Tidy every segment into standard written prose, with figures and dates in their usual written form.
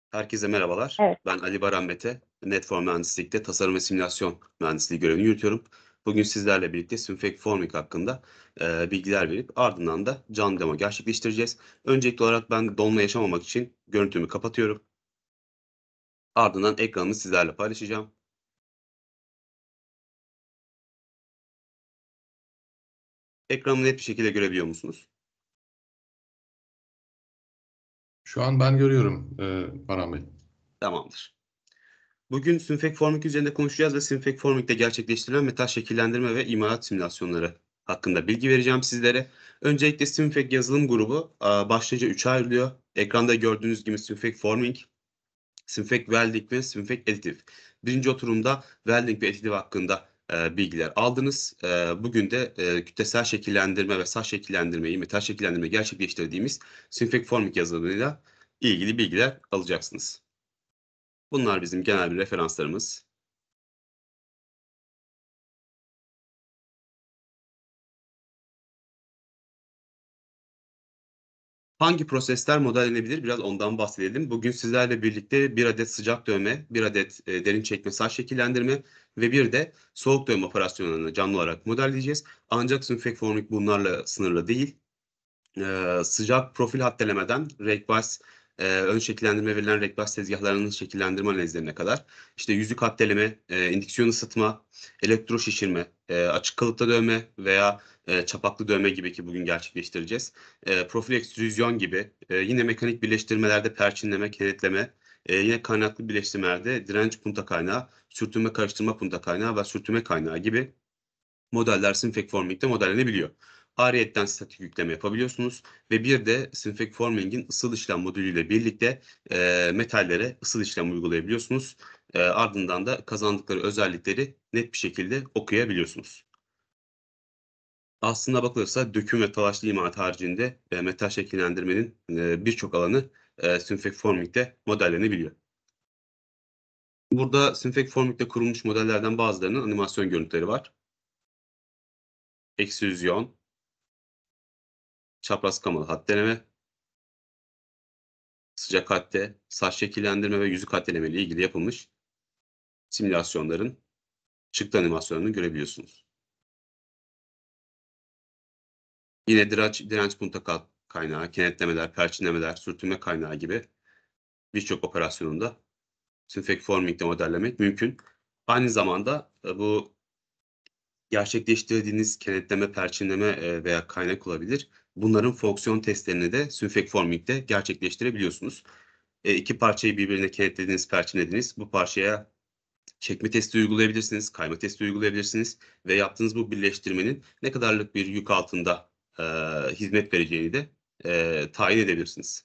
Herkese merhabalar. Evet, Ben Ali Baran Mete. Netform Mühendislik'te tasarım ve simülasyon mühendisliği görevini yürütüyorum. Bugün sizlerle birlikte Synfig Forming hakkında bilgiler verip ardından da canlı demo gerçekleştireceğiz. Öncelikli olarak ben donma yaşamamak için görüntümü kapatıyorum. Ardından ekranımı sizlerle paylaşacağım. Ekranımı net bir şekilde görebiliyor musunuz? Şu an ben görüyorum Baran Bey. Tamamdır. Bugün Synfig Forming üzerinde konuşacağız ve Synfig Forming'de gerçekleştirilen metal şekillendirme ve imalat simülasyonları hakkında bilgi vereceğim sizlere. Öncelikle Synfig yazılım grubu başlıca 3'e ayrılıyor. Ekranda gördüğünüz gibi Synfig Forming, Synfig Welding ve Synfig Additive. Birinci oturumda Welding ve Additive hakkında bilgiler aldınız. Bugün de kütlesel şekillendirme ve saç şekillendirmeyi, metal şekillendirme gerçekleştirdiğimiz Synfig Forming yazılımıyla ilgili bilgiler alacaksınız. Bunlar bizim genel bir referanslarımız. Hangi prosesler modellenebilir? Biraz ondan bahsedelim. Bugün sizlerle birlikte bir adet sıcak dövme, bir adet derin çekme saç şekillendirme ve bir de soğuk dövme operasyonlarını canlı olarak modelleyeceğiz. Ancak Synfig Forming bunlarla sınırlı değil. Sıcak profil hattelemeden Raycbus ön şekillendirme verilen Raycbus tezgahlarının şekillendirme analizlerine kadar işte yüzük hatteleme, indüksiyon ısıtma, elektro şişirme, açık kalıpta dövme veya çapaklı dövme gibi ki bugün gerçekleştireceğiz. Profil ekstrüzyon gibi yine mekanik birleştirmelerde perçinleme, kenetleme, yine kaynaklı birleştirmelerde direnç punta kaynağı, sürtünme karıştırma punta kaynağı ve sürtünme kaynağı gibi modeller Synfig Forming'de modellenebiliyor. Ayrıyetten statik yükleme yapabiliyorsunuz ve bir de Synfig Forming'in ısıl işlem modülüyle birlikte metallere ısıl işlem uygulayabiliyorsunuz. Ardından da kazandıkları özellikleri net bir şekilde okuyabiliyorsunuz. Aslına bakılırsa döküm ve talaşlı imalat haricinde metal şekillendirmenin birçok alanı Synfig Forming'de modellenebiliyor. Burada Synfig Forming'de kurulmuş modellerden bazılarının animasyon görüntüleri var. Ekstrüzyon, çapraz kamalı hatteleme, sıcak hatte, saç şekillendirme ve yüzük hatteleme ile ilgili yapılmış simülasyonların çıktı animasyonlarını görebiliyorsunuz. Yine direnç punta kaynağı, kenetlemeler, perçinlemeler, sürtünme kaynağı gibi birçok operasyonunda Synfig Forming'de modellemek mümkün. Aynı zamanda bu gerçekleştirdiğiniz kenetleme, perçinleme veya kaynak olabilir. Bunların fonksiyon testlerini de Synfig Forming'de gerçekleştirebiliyorsunuz. İki parçayı birbirine kenetlediniz, perçinlediniz. Bu parçaya çekme testi uygulayabilirsiniz, kayma testi uygulayabilirsiniz ve yaptığınız bu birleştirmenin ne kadarlık bir yük altında hizmet vereceğini de tayin edebilirsiniz.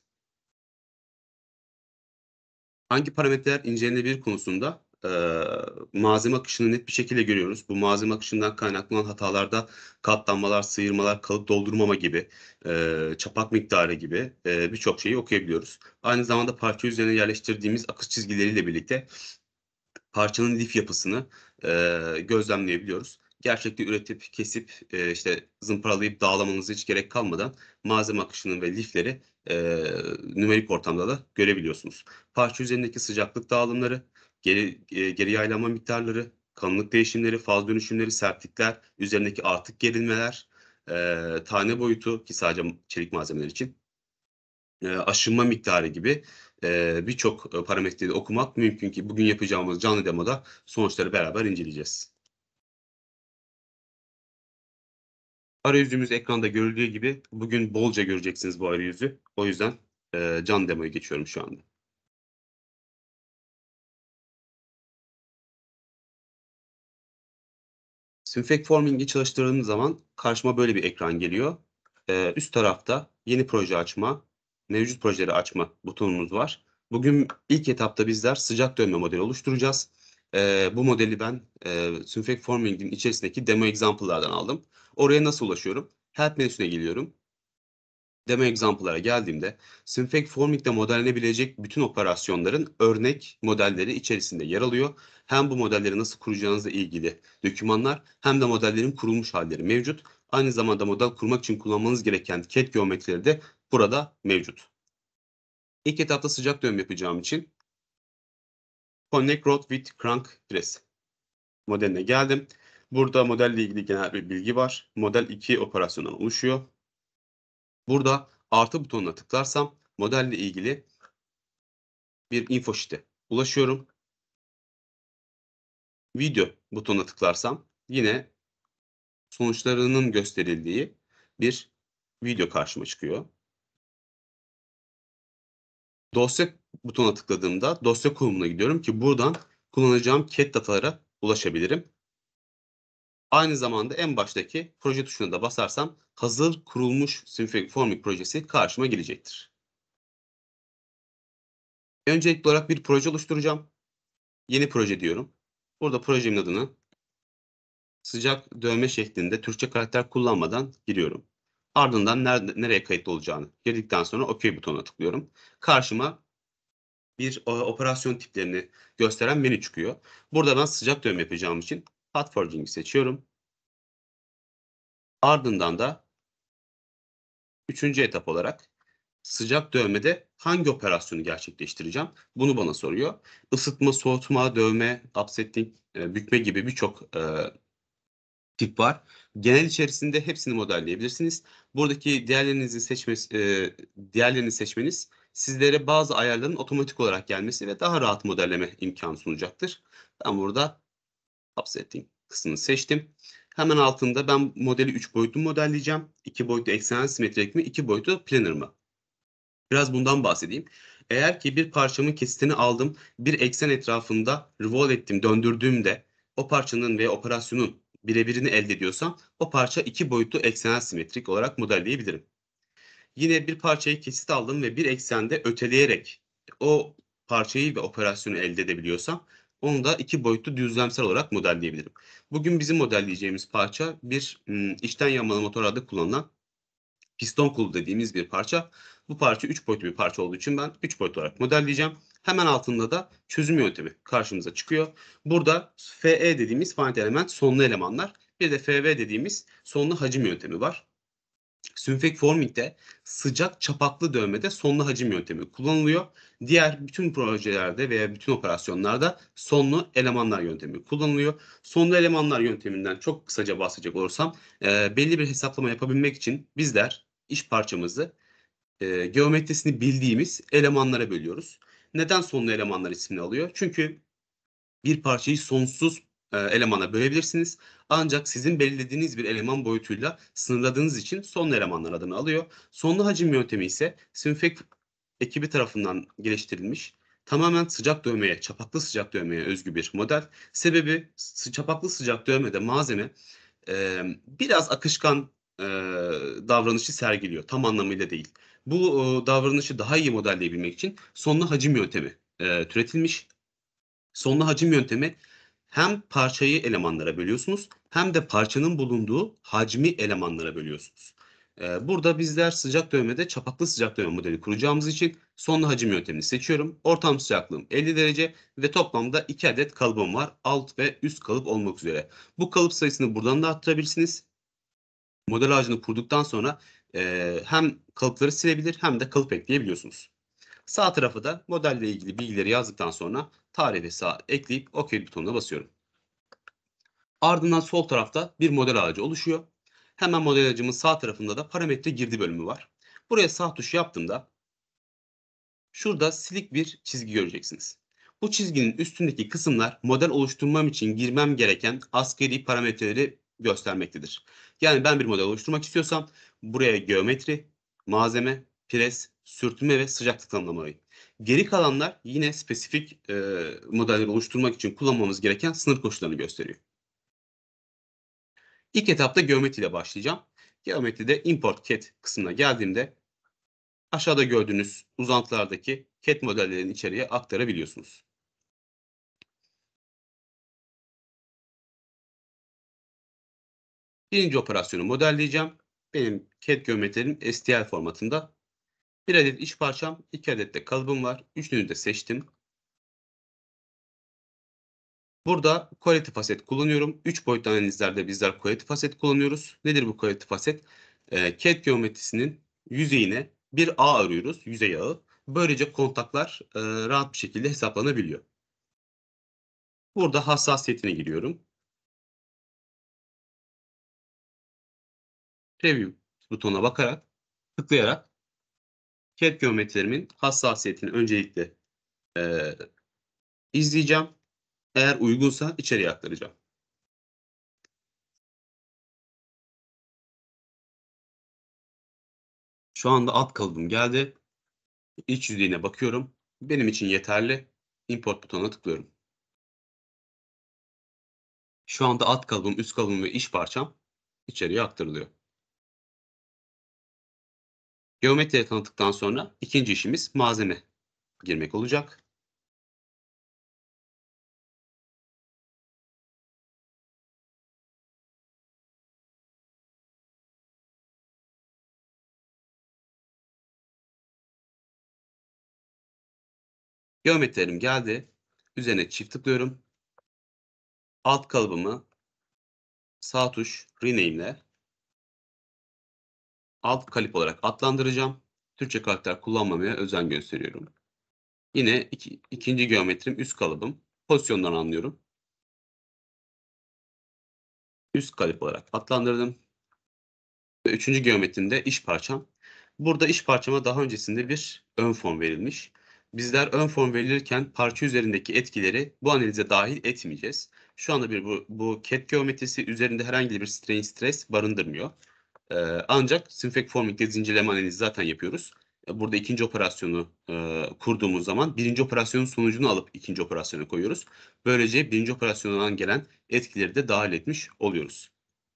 Hangi parametreler incelenebilir konusunda malzeme akışını net bir şekilde görüyoruz. Bu malzeme akışından kaynaklanan hatalarda katlanmalar, sıyırmalar, kalıp doldurmama gibi, çapak miktarı gibi birçok şeyi okuyabiliyoruz. Aynı zamanda parça üzerine yerleştirdiğimiz akış çizgileriyle birlikte parçanın lif yapısını gözlemleyebiliyoruz. Gerçekte üretip, kesip, işte zımparalayıp dağlamanıza hiç gerek kalmadan malzeme akışını ve lifleri nümerik ortamda da görebiliyorsunuz. Parça üzerindeki sıcaklık dağılımları, geri yaylanma miktarları, kalınlık değişimleri, faz dönüşümleri, sertlikler, üzerindeki artık gerilmeler, tane boyutu ki sadece çelik malzemeler için, aşınma miktarı gibi birçok parametreyi okumak mümkün ki bugün yapacağımız canlı demoda sonuçları beraber inceleyeceğiz. Arayüzümüz ekranda görüldüğü gibi bugün bolca göreceksiniz bu arayüzü. O yüzden canlı demoya geçiyorum şu anda. Synfig Forming'i çalıştırdığım zaman karşıma böyle bir ekran geliyor. Üst tarafta yeni proje açma, mevcut projeleri açma butonumuz var. Bugün ilk etapta bizler sıcak dönme modeli oluşturacağız. Bu modeli ben Synfig Forming'in içerisindeki demo example'lardan aldım. Oraya nasıl ulaşıyorum? Help menüsüne geliyorum. Demo example'lara geldiğimde Synfig Forming'de modellenebilecek bütün operasyonların örnek modelleri içerisinde yer alıyor. Hem bu modelleri nasıl kuracağınızla ilgili dokümanlar hem de modellerin kurulmuş halleri mevcut. Aynı zamanda model kurmak için kullanmanız gereken CAD geometrileri de burada mevcut. İlk etapta sıcak dövme yapacağım için Connect Rod with Crank Press modeline geldim. Burada modelle ilgili genel bir bilgi var. Model 2 operasyondan oluşuyor. Burada artı butonuna tıklarsam modelle ilgili bir info sheet'e ulaşıyorum. Video butonuna tıklarsam yine sonuçlarının gösterildiği bir video karşıma çıkıyor. Dosya butonuna tıkladığımda dosya konumuna gidiyorum ki buradan kullanacağım CAD datalara ulaşabilirim. Aynı zamanda en baştaki proje tuşuna da basarsam hazır kurulmuş Symfony Formic projesi karşıma gelecektir. Öncelikli olarak bir proje oluşturacağım. Yeni proje diyorum. Burada projemin adını sıcak dövme şeklinde Türkçe karakter kullanmadan giriyorum. Ardından nereye kayıtlı olacağını girdikten sonra OK butonuna tıklıyorum. Karşıma bir operasyon tiplerini gösteren menü çıkıyor. Burada ben sıcak dövme yapacağım için Hot Forging'i seçiyorum. Ardından da üçüncü etap olarak sıcak dövmede hangi operasyonu gerçekleştireceğim? Bunu bana soruyor. Isıtma, soğutma, dövme, upsetting, bükme gibi birçok tip var. Genel içerisinde hepsini modelleyebilirsiniz. Buradaki diğerlerini seçmeniz sizlere bazı ayarların otomatik olarak gelmesi ve daha rahat modelleme imkanı sunacaktır. Ben burada upsetting kısmını seçtim. Hemen altında ben modeli 3 boyutlu modelleyeceğim. 2 boyutlu eksenel simetrik mi, 2 boyutlu planar mı? Biraz bundan bahsedeyim. Eğer ki bir parçamın kesitini aldım, bir eksen etrafında revolve ettim, döndürdüğümde o parçanın veya operasyonun birebirini elde ediyorsam o parça 2 boyutlu eksenel simetrik olarak modelleyebilirim. Yine bir parçayı kesit aldım ve bir eksende öteleyerek o parçayı ve operasyonu elde edebiliyorsam onu da 2 boyutlu düzlemsel olarak modelleyebilirim. Bugün bizim modelleyeceğimiz parça bir içten yanmalı motorlarda kullanılan piston kolu dediğimiz bir parça. Bu parça 3 boyutlu bir parça olduğu için ben 3 boyutlu olarak modelleyeceğim. Hemen altında da çözüm yöntemi karşımıza çıkıyor. Burada FE dediğimiz finite element sonlu elemanlar. Bir de FV dediğimiz sonlu hacim yöntemi var. Synfig Forming'de sıcak çapaklı dövmede sonlu hacim yöntemi kullanılıyor. Diğer bütün projelerde veya bütün operasyonlarda sonlu elemanlar yöntemi kullanılıyor. Sonlu elemanlar yönteminden çok kısaca bahsedecek olursam belli bir hesaplama yapabilmek için bizler iş parçamızı geometrisini bildiğimiz elemanlara bölüyoruz. Neden sonlu elemanlar ismini alıyor? Çünkü bir parçayı sonsuz elemana bölebilirsiniz. Ancak sizin belirlediğiniz bir eleman boyutuyla sınırladığınız için sonlu elemanlar adını alıyor. Sonlu hacim yöntemi ise Synfig ekibi tarafından geliştirilmiş. Tamamen sıcak dövmeye, çapaklı sıcak dövmeye özgü bir model. Sebebi çapaklı sıcak dövmede malzeme biraz akışkan davranışı sergiliyor. Tam anlamıyla değil. Bu davranışı daha iyi modelleyebilmek için sonlu hacim yöntemi türetilmiş. Sonlu hacim yöntemi hem parçayı elemanlara bölüyorsunuz hem de parçanın bulunduğu hacmi elemanlara bölüyorsunuz. Burada bizler sıcak dövmede çapaklı sıcak dövme modeli kuracağımız için sonlu hacim yöntemini seçiyorum. Ortam sıcaklığım 50 derece ve toplamda 2 adet kalıbım var. Alt ve üst kalıp olmak üzere. Bu kalıp sayısını buradan da arttırabilirsiniz. Model ağacını kurduktan sonra hem kalıpları silebilir hem de kalıp ekleyebiliyorsunuz. Sağ tarafa da modelle ilgili bilgileri yazdıktan sonra tarih ve saat ekleyip OK butonuna basıyorum. Ardından sol tarafta bir model ağacı oluşuyor. Hemen model ağacımın sağ tarafında da parametre girdi bölümü var. Buraya sağ tuşu yaptığımda şurada silik bir çizgi göreceksiniz. Bu çizginin üstündeki kısımlar model oluşturmam için girmem gereken askeri parametreleri göstermektedir. Yani ben bir model oluşturmak istiyorsam buraya geometri, malzeme, pres, sürtünme ve sıcaklık tanımlamalıyım. Geri kalanlar yine spesifik modelleri oluşturmak için kullanmamız gereken sınır koşullarını gösteriyor. İlk etapta geometri ile başlayacağım. Geometride import CAD kısmına geldiğimde aşağıda gördüğünüz uzantılardaki CAD modellerini içeriye aktarabiliyorsunuz. Birinci operasyonu modelleyeceğim. Benim CAD geometrim STL formatında. Bir adet iç parçam, 2 adet de kalıbım var. Üçünü de seçtim. Burada quality facet kullanıyorum. 3 boyutlu analizlerde bizler quality facet kullanıyoruz. Nedir bu quality facet? CAD geometrisinin yüzeyine bir ağ arıyoruz, yüzey ağı. Böylece kontaklar rahat bir şekilde hesaplanabiliyor. Burada hassasiyetine giriyorum. Preview butonuna bakarak, tıklayarak CAD geometrilerimin hassasiyetini öncelikle e, izleyeceğim. Eğer uygunsa içeriye aktaracağım. Şu anda alt kalıbım geldi. İç yüzeyine bakıyorum. Benim için yeterli. Import butonuna tıklıyorum. Şu anda alt kalıbım, üst kalıbım ve iş parçam içeriye aktarılıyor. Geometriye tanıttıktan sonra ikinci işimiz malzeme girmek olacak. Geometrilerim geldi. Üzerine çift tıklıyorum. Alt kalıbımı sağ tuş rename ile alt kalıp olarak adlandıracağım. Türkçe karakter kullanmamaya özen gösteriyorum. Yine ikinci geometrim üst kalıbım. Pozisyondan anlıyorum. Üst kalıp olarak adlandırdım. Ve üçüncü geometrimde iş parçam. Burada iş parçama daha öncesinde bir ön form verilmiş. Bizler ön form verilirken parça üzerindeki etkileri bu analize dahil etmeyeceğiz. Şu anda bu CAD geometrisi üzerinde herhangi bir strain stres barındırmıyor. Ancak Synfig Forming'de zincirleme analizi zaten yapıyoruz. Burada ikinci operasyonu kurduğumuz zaman birinci operasyonun sonucunu alıp ikinci operasyona koyuyoruz. Böylece birinci operasyondan gelen etkileri de dahil etmiş oluyoruz.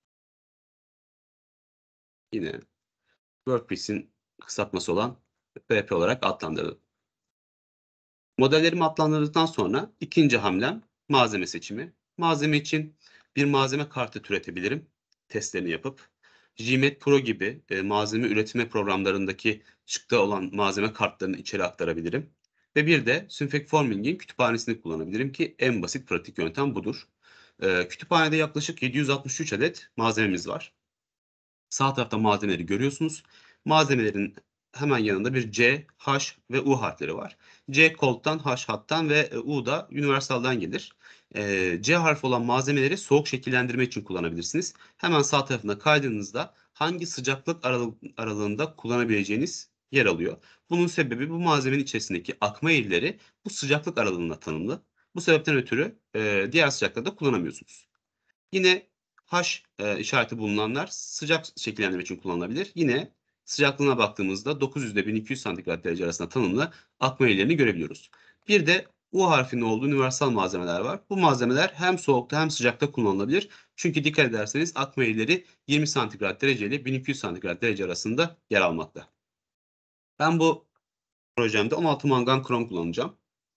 Yine WordPress'in kısaltması olan WP olarak adlandırdım. Modellerimi adlandırdıktan sonra ikinci hamlem malzeme seçimi. Malzeme için bir malzeme kartı türetebilirim. Testlerini yapıp. GMAT Pro gibi malzeme üretme programlarındaki çıktı olan malzeme kartlarını içeri aktarabilirim. Ve bir de Synfig Forming'in kütüphanesini kullanabilirim ki en basit pratik yöntem budur. Kütüphanede yaklaşık 763 adet malzememiz var. Sağ tarafta malzemeleri görüyorsunuz. Malzemelerin hemen yanında bir C, H ve U harfleri var. C cold'dan, H hot'tan ve U da universal'dan gelir. C harfi olan malzemeleri soğuk şekillendirme için kullanabilirsiniz. Hemen sağ tarafına kaydığınızda hangi sıcaklık aralığında kullanabileceğiniz yer alıyor. Bunun sebebi bu malzemenin içerisindeki akma eğrileri bu sıcaklık aralığına tanımlı. Bu sebepten ötürü diğer sıcaklıkta kullanamıyorsunuz. Yine H işareti bulunanlar sıcak şekillendirme için kullanılabilir. Yine sıcaklığına baktığımızda 900 ile 1200 santigrat derece arasında tanımlı akma eğrilerini görebiliyoruz. Bir de U harfinin olduğu universal malzemeler var. Bu malzemeler hem soğukta hem sıcakta kullanılabilir. Çünkü dikkat ederseniz akma eğrileri 20 santigrat derece ile 1200 santigrat derece arasında yer almakta. Ben bu projemde 16 mangan krom kullanacağım.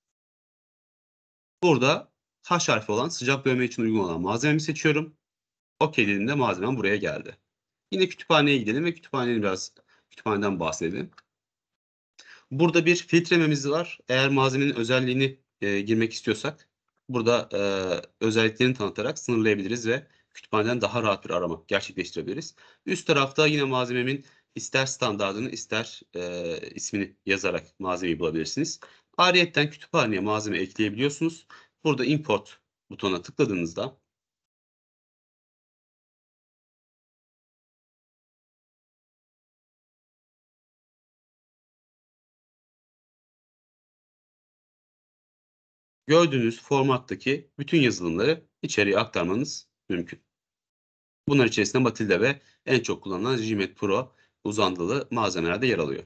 Burada H harfi olan sıcak bölme için uygun olan malzememi seçiyorum. OK dediğimde malzemem buraya geldi. Yine kütüphaneye gidelim ve kütüphaneden bahsedelim. Burada bir filtrememiz var. Eğer malzemenin özelliğini girmek istiyorsak burada özelliklerini tanıtarak sınırlayabiliriz ve kütüphaneden daha rahat bir arama gerçekleştirebiliriz. Üst tarafta yine malzememin ister standardını ister ismini yazarak malzemeyi bulabilirsiniz. Ayrıyeten kütüphaneye malzeme ekleyebiliyorsunuz. Burada import butonuna tıkladığınızda gördüğünüz formattaki bütün yazılımları içeriye aktarmanız mümkün. Bunlar içerisinde Matilda ve en çok kullanılan GMAT Pro uzantılı malzemeler de yer alıyor.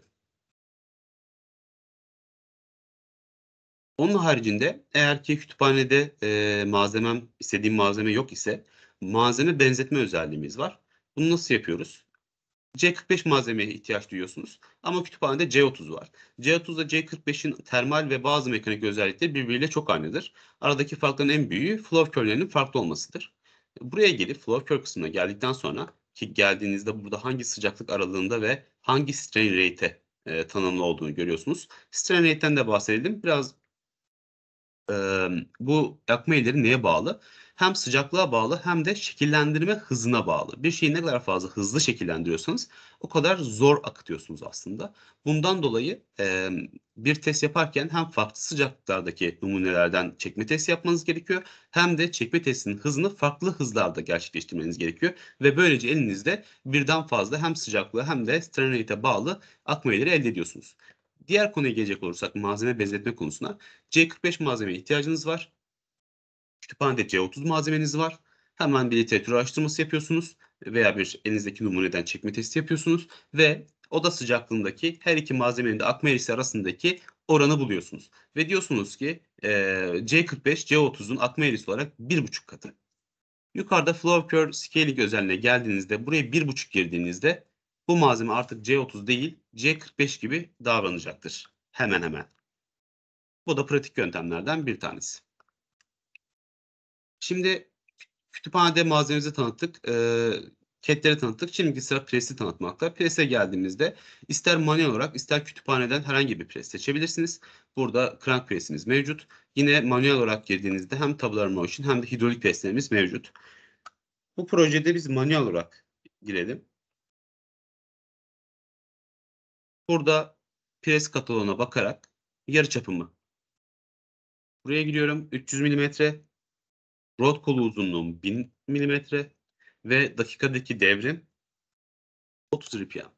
Onun haricinde eğer ki kütüphanede istediğim malzeme yok ise malzeme benzetme özelliğimiz var. Bunu nasıl yapıyoruz? C45 malzemeye ihtiyaç duyuyorsunuz ama kütüphanede C30 var. C30 ile C45'in termal ve bazı mekanik özellikleri birbiriyle çok aynıdır. Aradaki farkların en büyüğü flow curve'lerinin farklı olmasıdır. Buraya gelip flow curve kısmına geldikten sonra ki geldiğinizde burada hangi sıcaklık aralığında ve hangi strain rate'e tanımlı olduğunu görüyorsunuz. Strain rate'ten de bahsedelim. Biraz bu yakma eğrileri neye bağlı? hem sıcaklığa bağlı hem de şekillendirme hızına bağlı. Bir şeyi ne kadar fazla hızlı şekillendiriyorsanız o kadar zor akıtıyorsunuz aslında. Bundan dolayı bir test yaparken hem farklı sıcaklıklardaki numunelerden çekme testi yapmanız gerekiyor hem de çekme testinin hızını farklı hızlarda gerçekleştirmeniz gerekiyor ve böylece elinizde birden fazla hem sıcaklığa hem de strain rate'e bağlı akma üyeleri elde ediyorsunuz. Diğer konuya gelecek olursak malzeme benzetme konusuna C45 malzemeye ihtiyacınız var. Kütüphanede C30 malzemeniz var. Hemen bir literatür araştırması yapıyorsunuz veya bir elinizdeki numuneden çekme testi yapıyorsunuz ve oda sıcaklığındaki her iki malzemenin de akma eğrisi arasındaki oranı buluyorsunuz. Ve diyorsunuz ki C45 C30'un akma eğrisi olarak 1,5 katı. Yukarıda flow curve scaling özelliğine geldiğinizde buraya 1,5 girdiğinizde bu malzeme artık C30 değil C45 gibi davranacaktır. Hemen hemen. Bu da pratik yöntemlerden bir tanesi. Şimdi kütüphanede malzememizi tanıttık. Ketleri tanıttık. Şimdi sıra presi tanıtmakta. Prese geldiğimizde ister manuel olarak ister kütüphaneden herhangi bir pres seçebilirsiniz. Burada crank presimiz mevcut. Yine manuel olarak girdiğinizde hem tabular motion hem de hidrolik preslerimiz mevcut. Bu projede biz manuel olarak girelim. Burada pres kataloğuna bakarak yarıçapımı buraya giriyorum. 300 mm. Rot kolu uzunluğum 1000 mm. Ve dakikadaki devrim 30 RPM.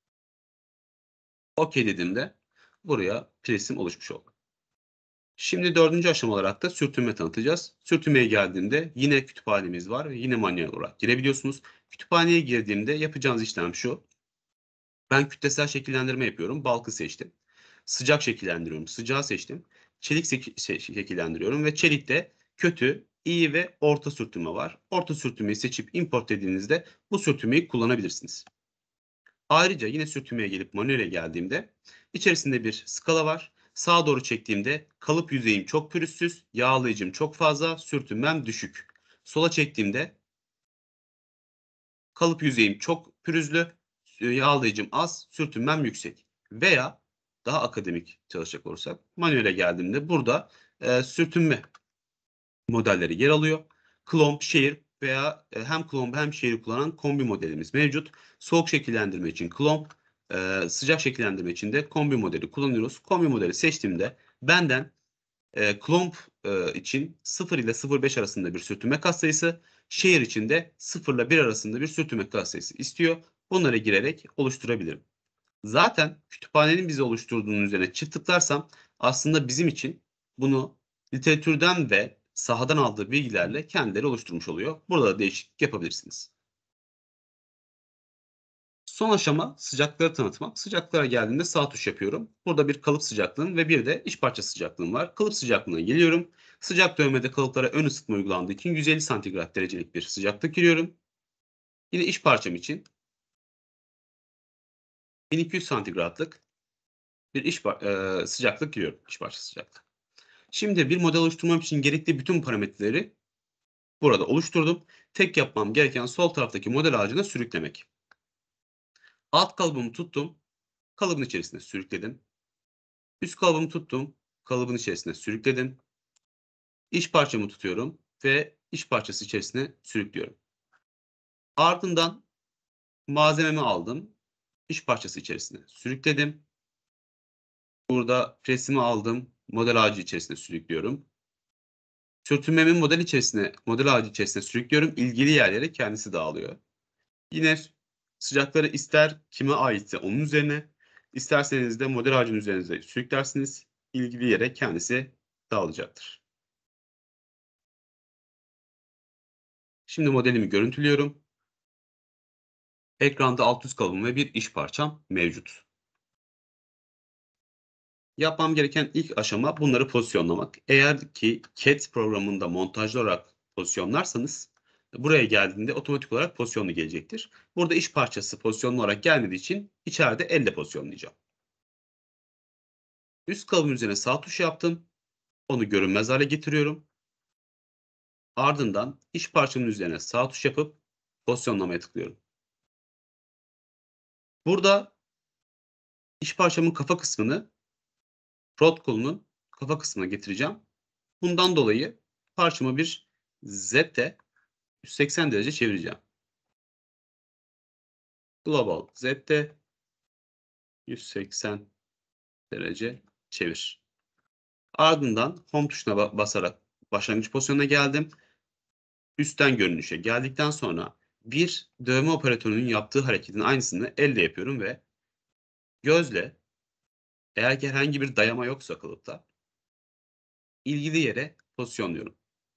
OK dediğimde buraya presim oluşmuş oldu. Şimdi dördüncü aşama olarak da sürtünme tanıtacağız. Sürtünmeye geldiğimde yine kütüphanemiz var ve yine manuel olarak girebiliyorsunuz. Kütüphaneye girdiğimde yapacağınız işlem şu. Ben kütlesel şekillendirme yapıyorum. Bulk'ı seçtim. Sıcak şekillendiriyorum. Sıcağı seçtim. Çelik şekillendiriyorum ve çelikte kötü, iyi ve orta sürtünme var. Orta sürtünmeyi seçip import dediğinizde bu sürtünmeyi kullanabilirsiniz. Ayrıca yine sürtünmeye gelip manuele geldiğimde içerisinde bir skala var. Sağa doğru çektiğimde kalıp yüzeyim çok pürüzsüz, yağlayıcım çok fazla, sürtünmem düşük. Sola çektiğimde kalıp yüzeyim çok pürüzlü, yağlayıcım az, sürtünmem yüksek. Veya daha akademik çalışacak olursak manuele geldiğimde burada sürtünme modelleri yer alıyor. Klomp, şehir veya hem klomp hem şehri kullanan kombi modelimiz mevcut. Soğuk şekillendirme için klomp, sıcak şekillendirme için de kombi modeli kullanıyoruz. Kombi modeli seçtiğimde benden klomp için 0 ile 0,5 arasında bir sürtünme katsayısı, şehir için de 0 ile 1 arasında bir sürtünme katsayısı istiyor. Bunları girerek oluşturabilirim. Zaten kütüphanenin bize oluşturduğunun üzerine çift tıklarsam aslında bizim için bunu literatürden ve sahadan aldığı bilgilerle kendileri oluşturmuş oluyor. Burada da değişiklik yapabilirsiniz. Son aşama sıcaklığı tanıtmak. Sıcaklığa geldiğinde sağ tuş yapıyorum. Burada bir kalıp sıcaklığım ve bir de iç parça sıcaklığım var. Kalıp sıcaklığına geliyorum. Sıcak dövmede kalıplara ön ısıtma uygulandığı için 150 santigrat derecelik bir sıcaklık giriyorum. Yine iç parçam için 1200 santigratlık bir sıcaklık giriyorum. İç parça sıcaklığı. Şimdi bir model oluşturmam için gerekli bütün parametreleri burada oluşturdum. Tek yapmam gereken sol taraftaki model ağacına sürüklemek. Alt kalıbımı tuttum. Kalıbın içerisine sürükledim. Üst kalıbımı tuttum. Kalıbın içerisine sürükledim. İç parçamı tutuyorum ve iç parçası içerisine sürüklüyorum. Ardından malzememi aldım. İç parçası içerisine sürükledim. Burada presimi aldım. Model ağacı içerisine sürüklüyorum. Sürtünmemi model ağacı içerisine sürüklüyorum. İlgili yerlere kendisi dağılıyor. Yine sıcakları ister kime aitse onun üzerine, isterseniz de model ağacının üzerine sürüklersiniz. İlgili yere kendisi dağılacaktır. Şimdi modelimi görüntülüyorum. Ekranda alt üst kalıbım ve bir iç parçam mevcut. Yapmam gereken ilk aşama bunları pozisyonlamak. Eğer ki CAD programında montajlı olarak pozisyonlarsanız buraya geldiğinde otomatik olarak pozisyonlu gelecektir. Burada iç parçası pozisyonlu olarak gelmediği için içeride elle pozisyonlayacağım. Üst kalıbın üzerine sağ tuş yaptım. Onu görünmez hale getiriyorum. Ardından iç parçanın üzerine sağ tuş yapıp pozisyonlamaya tıklıyorum. Burada iç parçamın kafa kısmını rot kolunun kafa kısmına getireceğim. Bundan dolayı parçama bir Z'de 180 derece çevireceğim. Global Z'de 180 derece çevir. Ardından Home tuşuna basarak başlangıç pozisyonuna geldim. Üstten görünüşe geldikten sonra bir dövme operatörünün yaptığı hareketin aynısını elle yapıyorum ve gözle, eğer ki herhangi bir dayama yoksa kalıpta, ilgili yere pozisyonluyorum.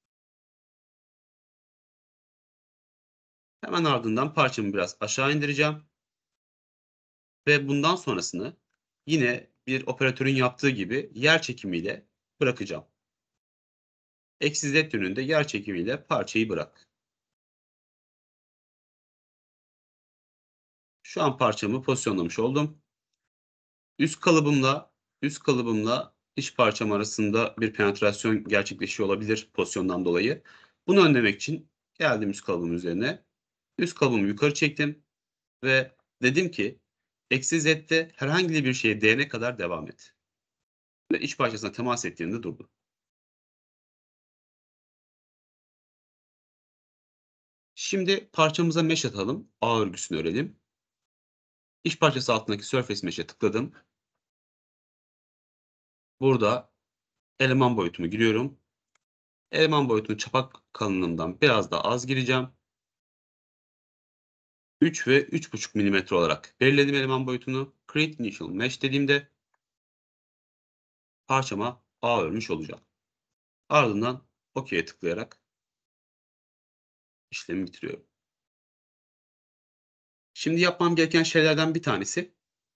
Hemen ardından parçamı biraz aşağı indireceğim ve bundan sonrasını yine bir operatörün yaptığı gibi yer çekimiyle bırakacağım. Eksi Z yönünde yer çekimiyle parçayı bırak. Şu an parçamı pozisyonlamış oldum. Üst kalıbımla iç parçam arasında bir penetrasyon gerçekleşiyor olabilir pozisyondan dolayı. Bunu önlemek için geldim üst kalıbım üzerine. Üst kalıbımı yukarı çektim ve dedim ki eksi Z'de herhangi bir şeye değene kadar devam et. Ve iç parçasına temas ettiğinde durdu. Şimdi parçamıza mesh atalım. Ağ örgüsünü örelim. İç parçası altındaki Surface Mesh'e tıkladım. Burada eleman boyutumu giriyorum. Eleman boyutunu çapak kalınlığından biraz daha az gireceğim. 3 ve 3,5 mm olarak belirledim eleman boyutunu. Create Initial Mesh dediğimde parçama ağ örmüş olacağım. Ardından OK'ye tıklayarak işlemi bitiriyorum. Şimdi yapmam gereken şeylerden bir tanesi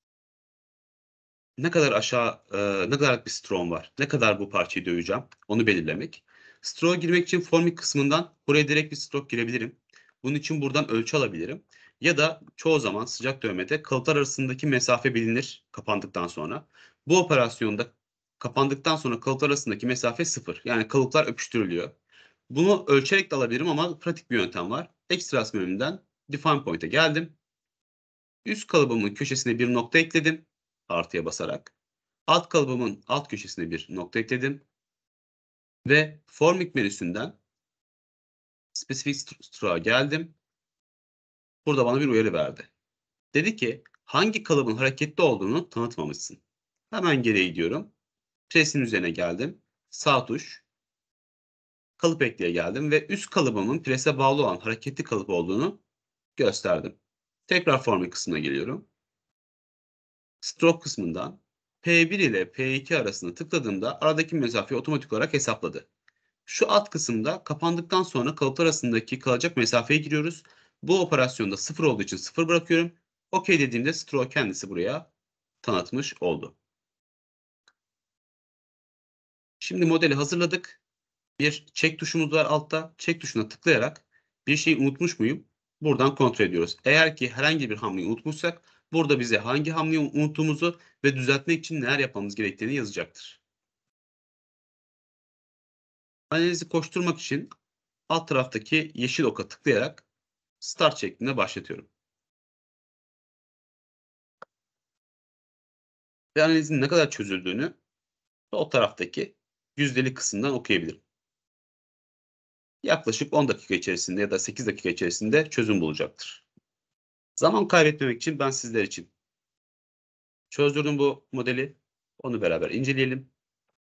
ne kadar bir stroke'um var, ne kadar bu parçayı döveceğim onu belirlemek. Stroke'a girmek için Formic kısmından buraya direkt bir stroke girebilirim. Bunun için buradan ölçü alabilirim. Ya da çoğu zaman sıcak dövmede kalıplar arasındaki mesafe bilinir kapandıktan sonra. Bu operasyonda kapandıktan sonra kalıplar arasındaki mesafe 0. Yani kalıplar öpüştürülüyor. Bunu ölçerek de alabilirim ama pratik bir yöntem var. Extras menümünden Define Point'e geldim. Üst kalıbımın köşesine bir nokta ekledim. Artıya basarak. Alt kalıbımın alt köşesine bir nokta ekledim. Ve Formic menüsünden Specific Stroke'a geldim. Burada bana bir uyarı verdi. Dedi ki hangi kalıbın hareketli olduğunu tanıtmamışsın. Hemen geriye gidiyorum. Press'in üzerine geldim. Sağ tuş. Kalıp ekleye geldim ve üst kalıbımın press'e bağlı olan hareketli kalıp olduğunu gösterdim. Tekrar Formic kısmına geliyorum. Stroke kısmından P1 ile P2 arasında tıkladığımda aradaki mesafeyi otomatik olarak hesapladı. Şu alt kısımda kapandıktan sonra kalıplar arasındaki kalacak mesafeye giriyoruz. Bu operasyonda 0 olduğu için 0 bırakıyorum. OK dediğimde stroke kendisi buraya tanıtmış oldu. Şimdi modeli hazırladık. Bir check tuşumuz var altta. Check tuşuna tıklayarak bir şeyi unutmuş muyum? Buradan kontrol ediyoruz. Eğer ki herhangi bir hamleyi unutmuşsak burada bize hangi hamleyi unuttuğumuzu ve düzeltmek için neler yapmamız gerektiğini yazacaktır. Analizi koşturmak için alt taraftaki yeşil oka tıklayarak start şeklinde başlatıyorum. Ve analizin ne kadar çözüldüğünü sol taraftaki yüzdelik kısımdan okuyabilirim. Yaklaşık 10 dakika içerisinde ya da 8 dakika içerisinde çözüm bulacaktır. Zaman kaybetmemek için ben sizler için çözdürdüm bu modeli. Onu beraber inceleyelim.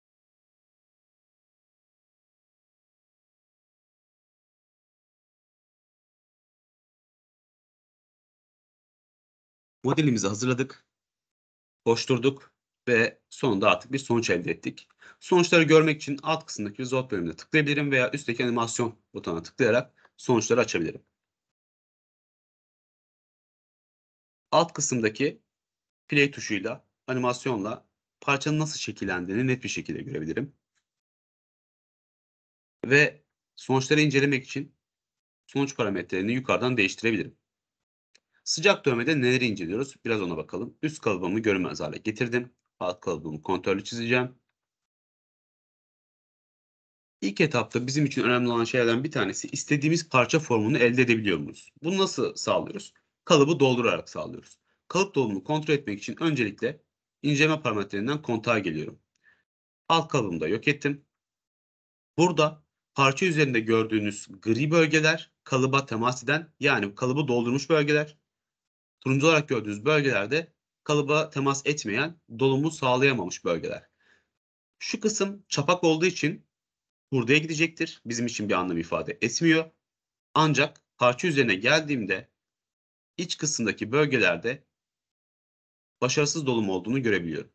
Modelimizi hazırladık, koşturduk ve sonunda artık bir sonuç elde ettik. Sonuçları görmek için alt kısımdaki Result bölümüne tıklayabilirim veya üstteki animasyon butonuna tıklayarak sonuçları açabilirim. Alt kısımdaki Play tuşuyla, animasyonla parçanın nasıl şekillendiğini net bir şekilde görebilirim. Ve sonuçları incelemek için sonuç parametrelerini yukarıdan değiştirebilirim. Sıcak dövmede neleri inceliyoruz? Biraz ona bakalım. Üst kalıbımı görünmez hale getirdim. Alt kalıbımı kontrollü çizeceğim. İlk etapta bizim için önemli olan şeylerden bir tanesi istediğimiz parça formunu elde edebiliyor muyuz? Bunu nasıl sağlıyoruz? Kalıbı doldurarak sağlıyoruz. Kalıp dolumunu kontrol etmek için öncelikle inceleme parametrelerinden kontağa geliyorum. Alt kalıbımı da yok ettim. Burada parça üzerinde gördüğünüz gri bölgeler kalıba temas eden, yani kalıbı doldurmuş bölgeler. Turuncu olarak gördüğünüz bölgelerde kalıba temas etmeyen, dolumu sağlayamamış bölgeler. Şu kısım çapak olduğu için hurdaya gidecektir. Bizim için bir anlam ifade etmiyor. Ancak parça üzerine geldiğimde iç kısımdaki bölgelerde başarısız dolum olduğunu görebiliyorum.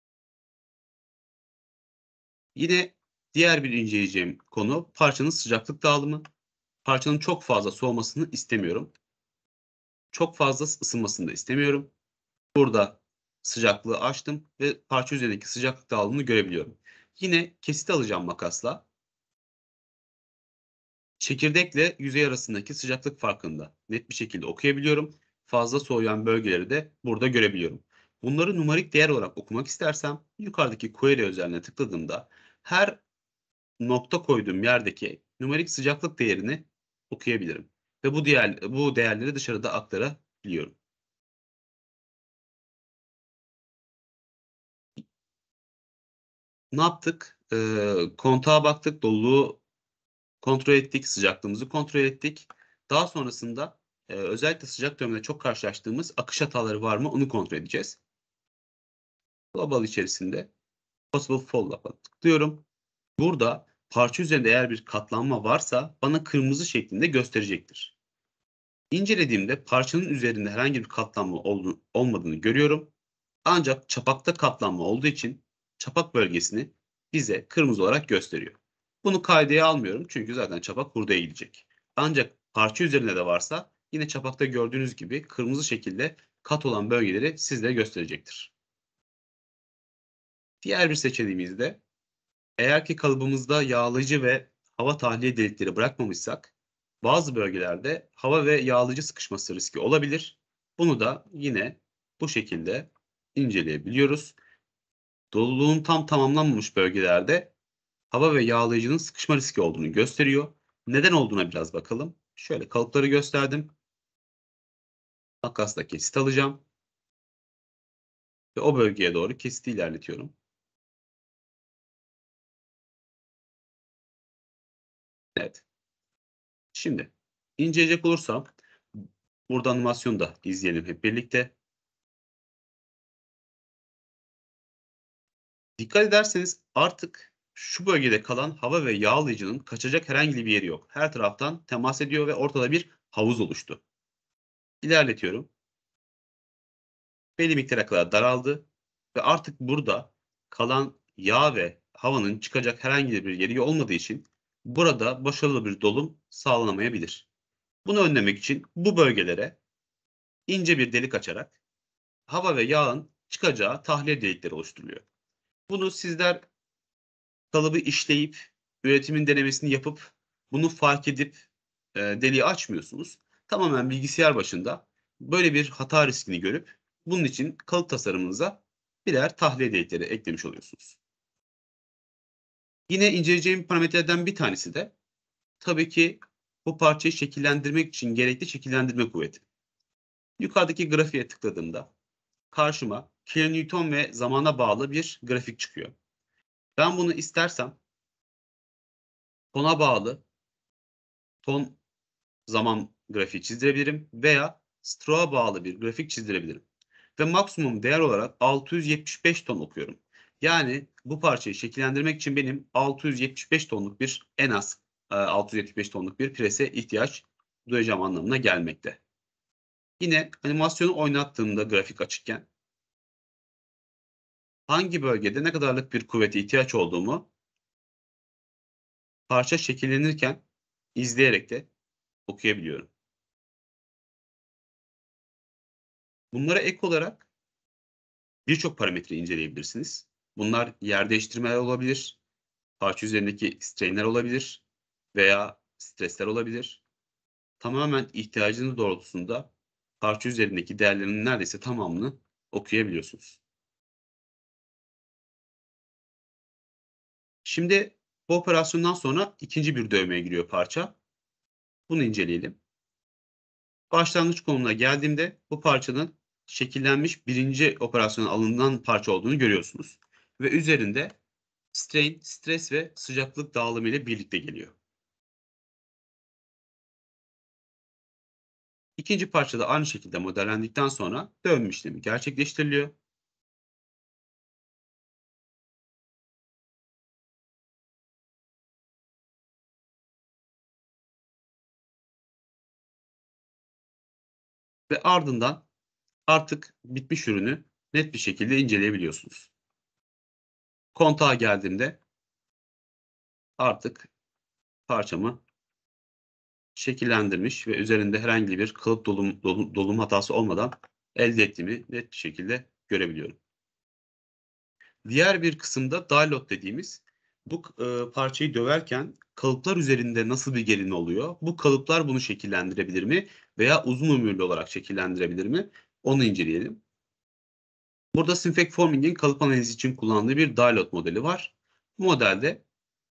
Yine diğer bir inceleyeceğim konu parçanın sıcaklık dağılımı. Parçanın çok fazla soğumasını istemiyorum. Çok fazla ısınmasını da istemiyorum. Burada sıcaklığı açtım ve parça üzerindeki sıcaklık dağılımını görebiliyorum. Yine kesit alacağım makasla. Çekirdekle yüzey arasındaki sıcaklık farkını da net bir şekilde okuyabiliyorum. Fazla soğuyan bölgeleri de burada görebiliyorum. Bunları numarik değer olarak okumak istersem yukarıdaki query özelliğine tıkladığımda her nokta koyduğum yerdeki numarik sıcaklık değerini okuyabilirim. Ve bu değerleri dışarıda aktarabiliyorum. Ne yaptık? Kontağa baktık, doluluğu kontrol ettik, sıcaklığımızı kontrol ettik. Daha sonrasında özellikle sıcak dönemde çok karşılaştığımız akış hataları var mı onu kontrol edeceğiz. Global içerisinde Possible Fall'a tıklıyorum. Burada parça üzerinde eğer bir katlanma varsa bana kırmızı şeklinde gösterecektir. İncelediğimde parçanın üzerinde herhangi bir katlanma olmadığını görüyorum. Ancak çapakta katlanma olduğu için çapak bölgesini bize kırmızı olarak gösteriyor. Bunu kaydeye almıyorum çünkü zaten çapak hurdaya gidecek. Ancak parça üzerinde de varsa yine çapakta gördüğünüz gibi kırmızı şekilde kat olan bölgeleri sizlere gösterecektir. Diğer bir seçeneğimizde eğer ki kalıbımızda yağlayıcı ve hava tahliye delikleri bırakmamışsak bazı bölgelerde hava ve yağlayıcı sıkışması riski olabilir. Bunu da yine bu şekilde inceleyebiliyoruz. Doluluğun tam tamamlanmamış bölgelerde hava ve yağlayıcının sıkışma riski olduğunu gösteriyor. Neden olduğuna biraz bakalım. Şöyle kalıpları gösterdim. Makasla kesit alacağım. Ve o bölgeye doğru kesiti ilerletiyorum. Evet. Şimdi inceleyecek olursam burada animasyonu da izleyelim hep birlikte. Dikkat ederseniz artık şu bölgede kalan hava ve yağlayıcının kaçacak herhangi bir yeri yok. Her taraftan temas ediyor ve ortada bir havuz oluştu. İlerletiyorum. Belli miktara kadar daraldı ve artık burada kalan yağ ve havanın çıkacak herhangi bir yeri olmadığı için burada başarılı bir dolum sağlanamayabilir. Bunu önlemek için bu bölgelere ince bir delik açarak hava ve yağın çıkacağı tahliye delikleri oluşturuluyor. Bunu sizler kalıbı işleyip üretimin denemesini yapıp bunu fark edip deliği açmıyorsunuz. Tamamen bilgisayar başında böyle bir hata riskini görüp bunun için kalıp tasarımınıza birer tahliye delikleri eklemiş oluyorsunuz. Yine inceleyeceğim parametrelerden bir tanesi de tabii ki bu parçayı şekillendirmek için gerekli şekillendirme kuvveti. Yukarıdaki grafiğe tıkladığımda karşıma kilonewton ve zamana bağlı bir grafik çıkıyor. Ben bunu istersem tona bağlı ton zaman grafiği çizdirebilirim veya Stroh'a bağlı bir grafik çizdirebilirim. Ve maksimum değer olarak 675 ton okuyorum. Yani bu parçayı şekillendirmek için benim 675 tonluk bir en az 675 tonluk bir prese ihtiyaç duyacağım anlamına gelmekte. Yine animasyonu oynattığımda grafik açıkken hangi bölgede ne kadarlık bir kuvvete ihtiyaç olduğumu parça şekillenirken izleyerek de okuyabiliyorum. Bunlara ek olarak birçok parametre inceleyebilirsiniz. Bunlar yer değiştirmeler olabilir, parça üzerindeki strainler olabilir veya stresler olabilir. Tamamen ihtiyacınız doğrultusunda parça üzerindeki değerlerin neredeyse tamamını okuyabiliyorsunuz. Şimdi bu operasyondan sonra ikinci bir dövmeye giriyor parça. Bunu inceleyelim. Başlangıç konumuna geldiğimde bu parçanın şekillenmiş birinci operasyona alınan parça olduğunu görüyorsunuz. Ve üzerinde strain, stres ve sıcaklık dağılımı ile birlikte geliyor. İkinci parça da aynı şekilde modellendikten sonra dövme işlemi gerçekleştiriliyor. Ve ardından artık bitmiş ürünü net bir şekilde inceleyebiliyorsunuz. Kontağa geldiğimde artık parçamı şekillendirmiş ve üzerinde herhangi bir kalıp dolum hatası olmadan elde ettiğimi net bir şekilde görebiliyorum. Diğer bir kısımda dialog dediğimiz bu parçayı döverken kalıplar üzerinde nasıl bir gerilme oluyor? Bu kalıplar bunu şekillendirebilir mi? Veya uzun ömürlü olarak şekillendirebilir mi? Onu inceleyelim. Burada Synfect Forming'in kalıp analizi için kullandığı bir dialog modeli var. Bu modelde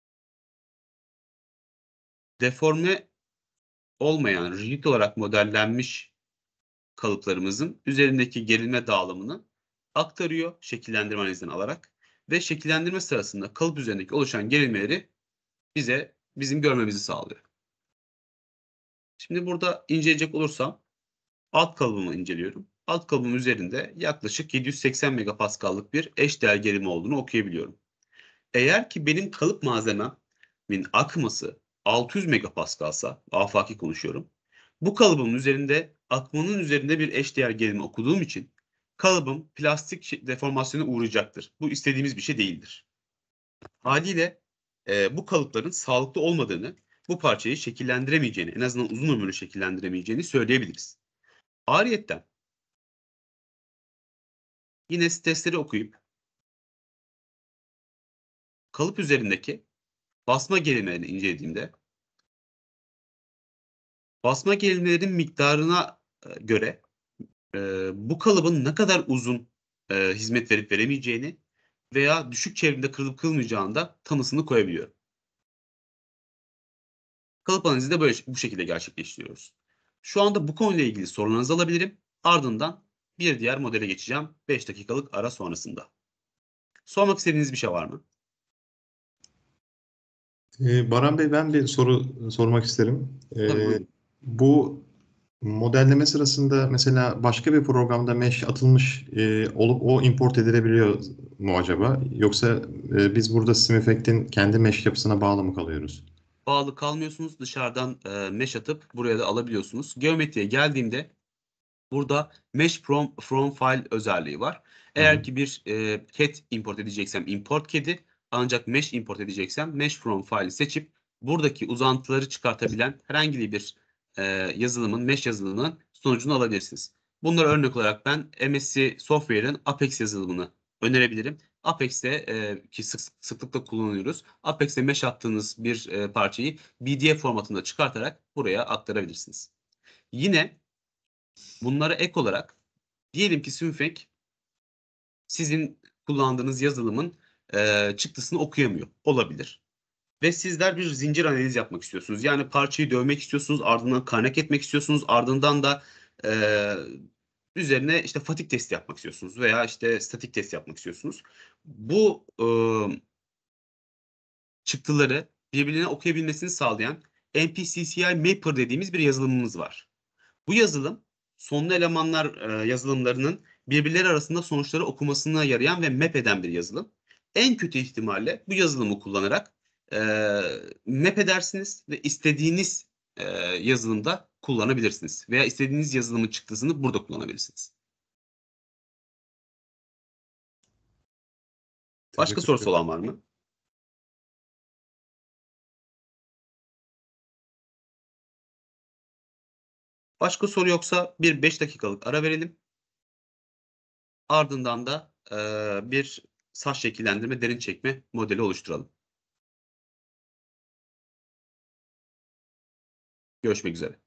deforme olmayan, rigid olarak modellenmiş kalıplarımızın üzerindeki gerilme dağılımını aktarıyor şekillendirme analizinden alarak ve şekillendirme sırasında kalıp üzerindeki oluşan gerilmeleri bizim görmemizi sağlıyor. Şimdi burada inceleyecek olursam alt kalıbımı inceliyorum. Alt kalıbım üzerinde yaklaşık 780 megapaskallık bir eşdeğer gerilme olduğunu okuyabiliyorum. Eğer ki benim kalıp malzememin akması 600 megapaskalsa, afaki konuşuyorum. Bu kalıbın üzerinde akmanın üzerinde bir eşdeğer gerilme okuduğum için kalıbım plastik deformasyona uğrayacaktır. Bu istediğimiz bir şey değildir. Haliyle bu kalıpların sağlıklı olmadığını, bu parçayı şekillendiremeyeceğini, en azından uzun ömürlü şekillendiremeyeceğini söyleyebiliriz. Ayrıyeten yine testleri okuyup kalıp üzerindeki basma gerilmelerini incelediğimde basma gerilmelerin miktarına göre bu kalıbın ne kadar uzun hizmet verip veremeyeceğini veya düşük çevrimde kırılıp kırılmayacağını da tanısını koyabiliyor. Kalıp analizi de bu şekilde gerçekleştiriyoruz. Şu anda bu konuyla ilgili sorularınızı alabilirim. Ardından bir diğer modele geçeceğim 5 dakikalık ara sonrasında. Sormak istediğiniz bir şey var mı? Baran Bey, ben bir soru sormak isterim. Tabii buyurun. Bu modelleme sırasında mesela başka bir programda mesh atılmış olup o import edilebiliyor mu acaba? Yoksa biz burada SimEffect'in kendi mesh yapısına bağlı mı kalıyoruz? Bağlı kalmıyorsunuz. Dışarıdan mesh atıp buraya da alabiliyorsunuz. Geometriye geldiğimde burada Mesh from File özelliği var. Hı hı. Eğer ki bir CAD import edeceksem import CAD'i, ancak Mesh import edeceksem Mesh from File'i seçip buradaki uzantıları çıkartabilen herhangi bir yazılımın, Mesh yazılımının sonucunu alabilirsiniz. Bunlara örnek olarak ben MSC Software'ın Apex yazılımını önerebilirim. Apex'te ki sıklıkla kullanıyoruz. Apex'te mesh attığınız bir parçayı PDF formatında çıkartarak buraya aktarabilirsiniz. Yine bunlara ek olarak diyelim ki Synfig sizin kullandığınız yazılımın çıktısını okuyamıyor. Olabilir. Ve sizler bir zincir analiz yapmak istiyorsunuz. Yani parçayı dövmek istiyorsunuz, ardından kaynak etmek istiyorsunuz, ardından da e, üzerine işte fatik testi yapmak istiyorsunuz veya işte statik test yapmak istiyorsunuz. Bu çıktıları birbirine okuyabilmesini sağlayan MPCCI Mapper dediğimiz bir yazılımımız var. Bu yazılım sonlu elemanlar yazılımlarının birbirleri arasında sonuçları okumasına yarayan ve map eden bir yazılım. En kötü ihtimalle bu yazılımı kullanarak e, map edersiniz ve istediğiniz yazılımda kullanabilirsiniz. Veya istediğiniz yazılımın çıktısını burada kullanabilirsiniz. Başka Teşekkür sorusu ederim. olan var mı? Başka soru yoksa bir 5 dakikalık ara verelim. Ardından da bir saç şekillendirme, derin çekme modeli oluşturalım. Görüşmek üzere.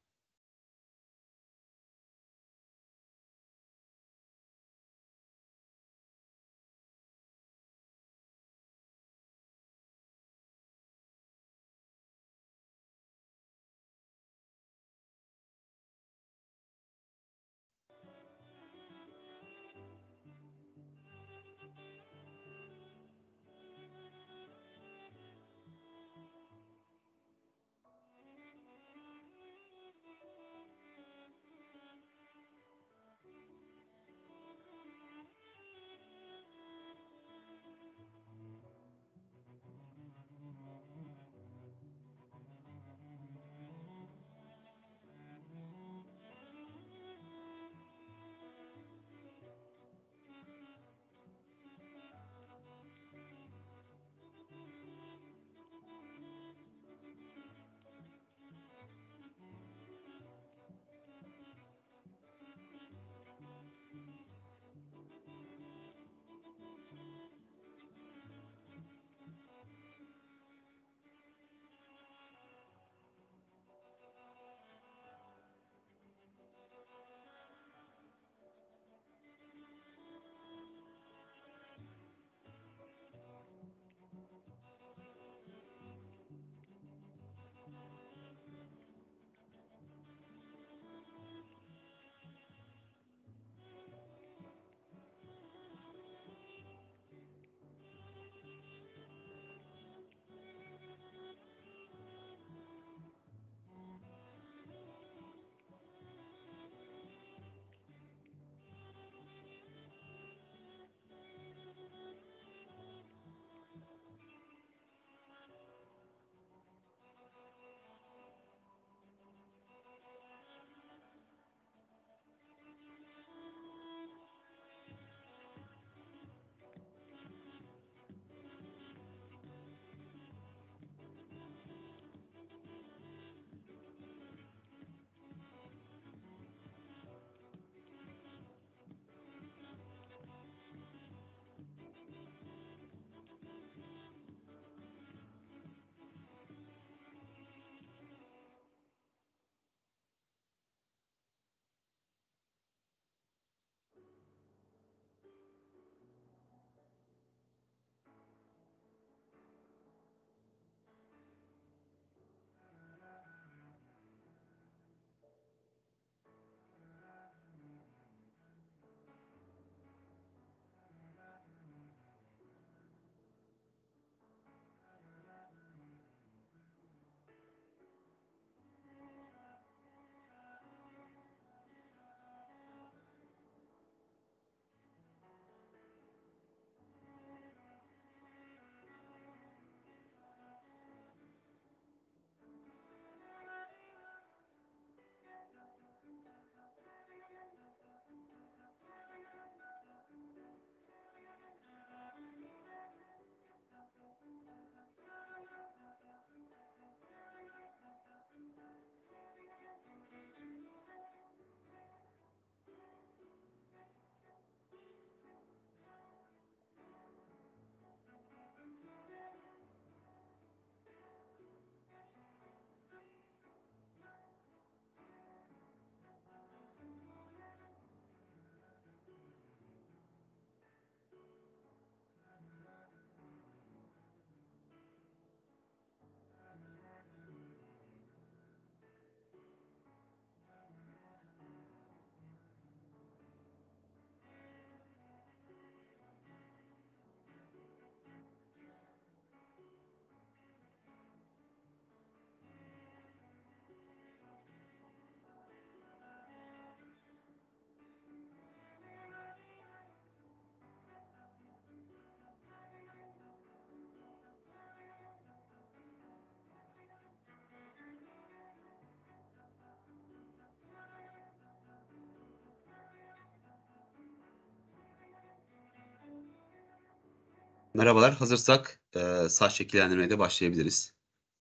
Merhabalar, hazırsak saç şekillendirmeye de başlayabiliriz.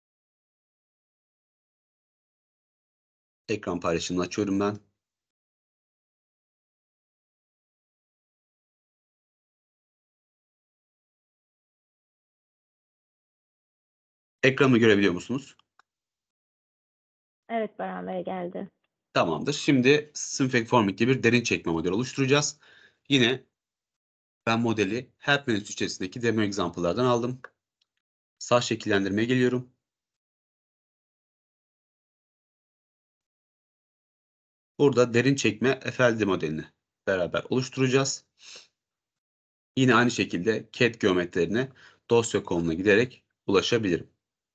Ekran paylaşımını açıyorum ben. Ekranımı görebiliyor musunuz? Evet, Baran Bey geldi. Tamamdır. Şimdi Synfig Formic'te bir derin çekme modeli oluşturacağız. Yine ben modeli Help menüsü içerisindeki demo example'lardan aldım. Saç şekillendirmeye geliyorum. Burada derin çekme FLD modelini beraber oluşturacağız. Yine aynı şekilde CAD geometrilerine dosya konumuna giderek ulaşabilirim.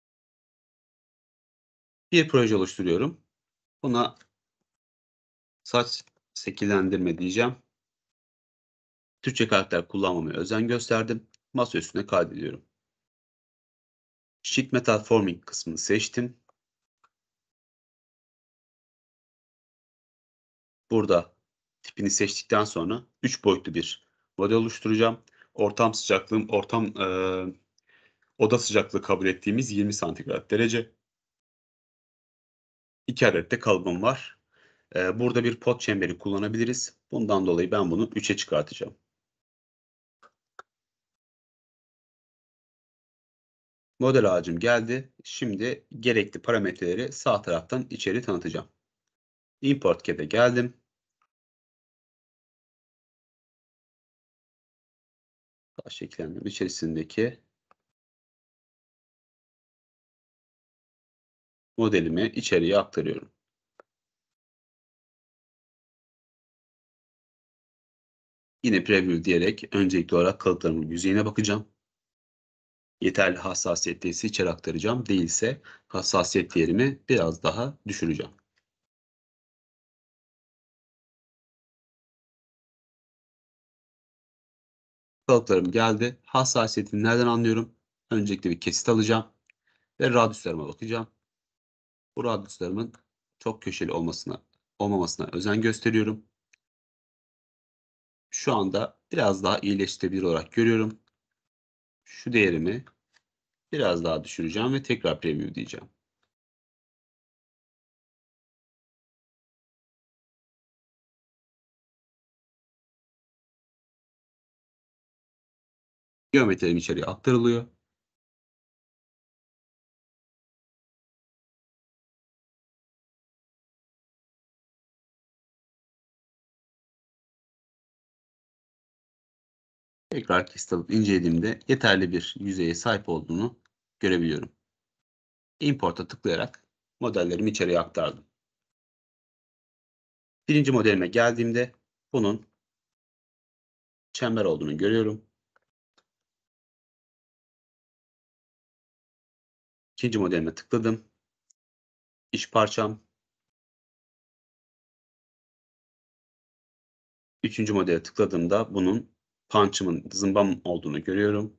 Bir proje oluşturuyorum. Buna saç şekillendirme diyeceğim. Türkçe karakter kullanmamaya özen gösterdim. Masa üstüne kaydediyorum. Sheet Metal Forming kısmını seçtim. Burada tipini seçtikten sonra 3 boyutlu bir model oluşturacağım. Ortam sıcaklığım, oda sıcaklığı kabul ettiğimiz 20 santigrat derece. 2 adet de kalıbım var. Burada bir pot çemberi kullanabiliriz. Bundan dolayı ben bunu 3'e çıkartacağım. Model ağacım geldi. Şimdi gerekli parametreleri sağ taraftan içeri tanıtacağım. Import CAD'e geldim. Şekillendirme içerisindeki modelimi içeriye aktarıyorum. Yine preview diyerek öncelikli olarak kalıplarımın yüzeyine bakacağım. Yeterli hassasiyetteyse içeri aktaracağım. Değilse hassasiyet değerimi biraz daha düşüreceğim. Kalıplarım geldi. Hassasiyetini nereden anlıyorum? Öncelikle bir kesit alacağım ve radyüslerime bakacağım. Bu radyüslerimin çok köşeli olmamasına özen gösteriyorum. Şu anda biraz daha iyileştirebilir olarak görüyorum. Şu değerimi biraz daha düşüreceğim ve tekrar preview diyeceğim. Geometrilerim içeriye aktarılıyor. Tekrar kesit alıp incelediğimde yeterli bir yüzeye sahip olduğunu görebiliyorum. Import'a tıklayarak modellerimi içeriye aktardım. Birinci modelime geldiğimde bunun çember olduğunu görüyorum. İkinci modelime tıkladım. İş parçam. Üçüncü modele tıkladığımda bunun punch'ımın, zımbam olduğunu görüyorum.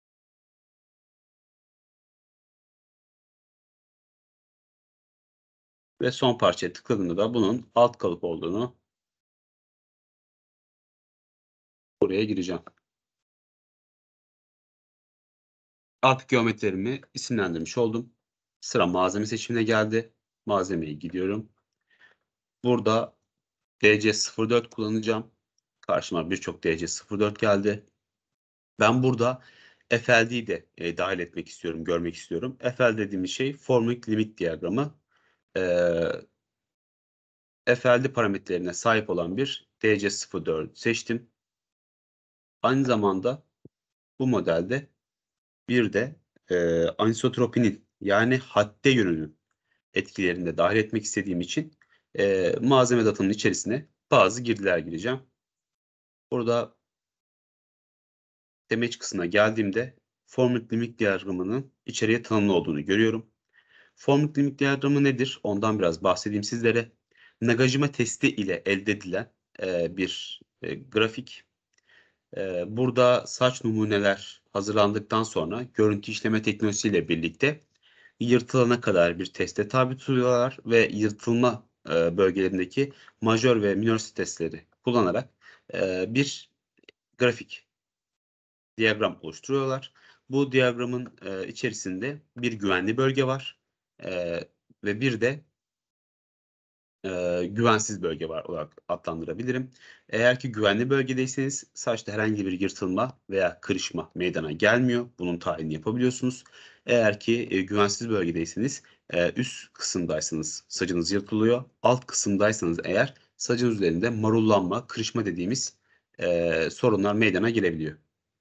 Ve son parçaya tıkladığımda da bunun alt kalıp olduğunu buraya gireceğim. Alt geometrilerimi isimlendirmiş oldum. Sıra malzeme seçimine geldi. Malzemeye gidiyorum. Burada DC04 kullanacağım. Karşıma birçok DC04 geldi. Ben burada FLD'yi de dahil etmek istiyorum, görmek istiyorum. FL dediğimiz şey Forming Limit diyagramı. FLD parametrelerine sahip olan bir DC04 seçtim. Aynı zamanda bu modelde bir de anisotropinin yani hadde yönünün etkilerini de dahil etmek istediğim için malzeme datamın içerisine bazı girdiler gireceğim. Burada damage kısmına geldiğimde Forming Limit diyagramının içeriye tanımlı olduğunu görüyorum. Forming Limit diyagramı nedir? Ondan biraz bahsedeyim sizlere. Nagajima testi ile elde edilen bir grafik. Burada saç numuneler hazırlandıktan sonra görüntü işleme teknolojisiyle birlikte yırtılana kadar bir teste tabi tutuluyorlar ve yırtılma bölgelerindeki majör ve minor stresleri kullanarak bir grafik diyagram oluşturuyorlar. Bu diyagramın içerisinde bir güvenli bölge var ve bir de güvensiz bölge var olarak adlandırabilirim. Eğer ki güvenli bölgedeyseniz saçta herhangi bir yırtılma veya kırışma meydana gelmiyor. Bunun tayinini yapabiliyorsunuz. Eğer ki güvensiz bölgedeyseniz üst kısımdaysanız saçınız yırtılıyor. Alt kısımdaysanız eğer saçın üzerinde marullanma, kırışma dediğimiz sorunlar meydana gelebiliyor.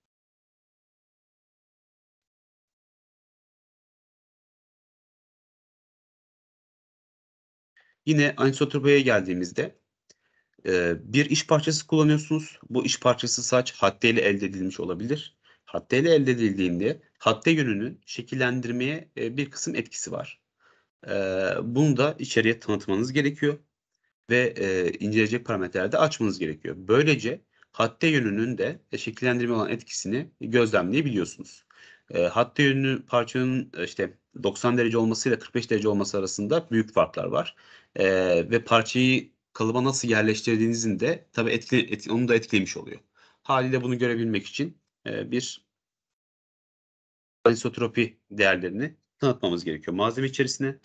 Yine anisotropiye geldiğimizde bir iş parçası kullanıyorsunuz. Bu iş parçası saç haddeyle elde edilmiş olabilir. Haddeyle elde edildiğinde hadde yönünün şekillendirmeye bir kısım etkisi var. Bunu da içeriye tanıtmanız gerekiyor ve inceleyecek parametrelerde açmanız gerekiyor. Böylece hadde yönünün de şekillendirme olan etkisini gözlemleyebiliyorsunuz. Hadde yönü parçanın işte 90 derece olmasıyla 45 derece olması arasında büyük farklar var. Ve parçayı kalıba nasıl yerleştirdiğinizin de tabii onu da etkilemiş oluyor. Haliyle bunu görebilmek için bir anisotropi değerlerini tanıtmamız gerekiyor malzeme içerisine.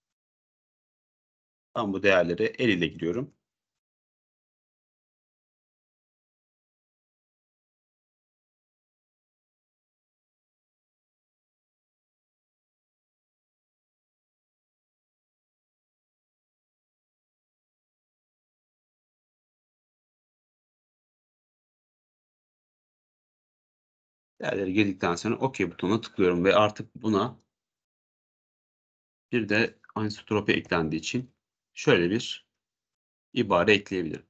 Ben bu değerleri el ile giriyorum. Değerleri girdikten sonra OK butonuna tıklıyorum ve artık buna bir de anisotropi eklendiği için şöyle bir ibare ekleyebilirim.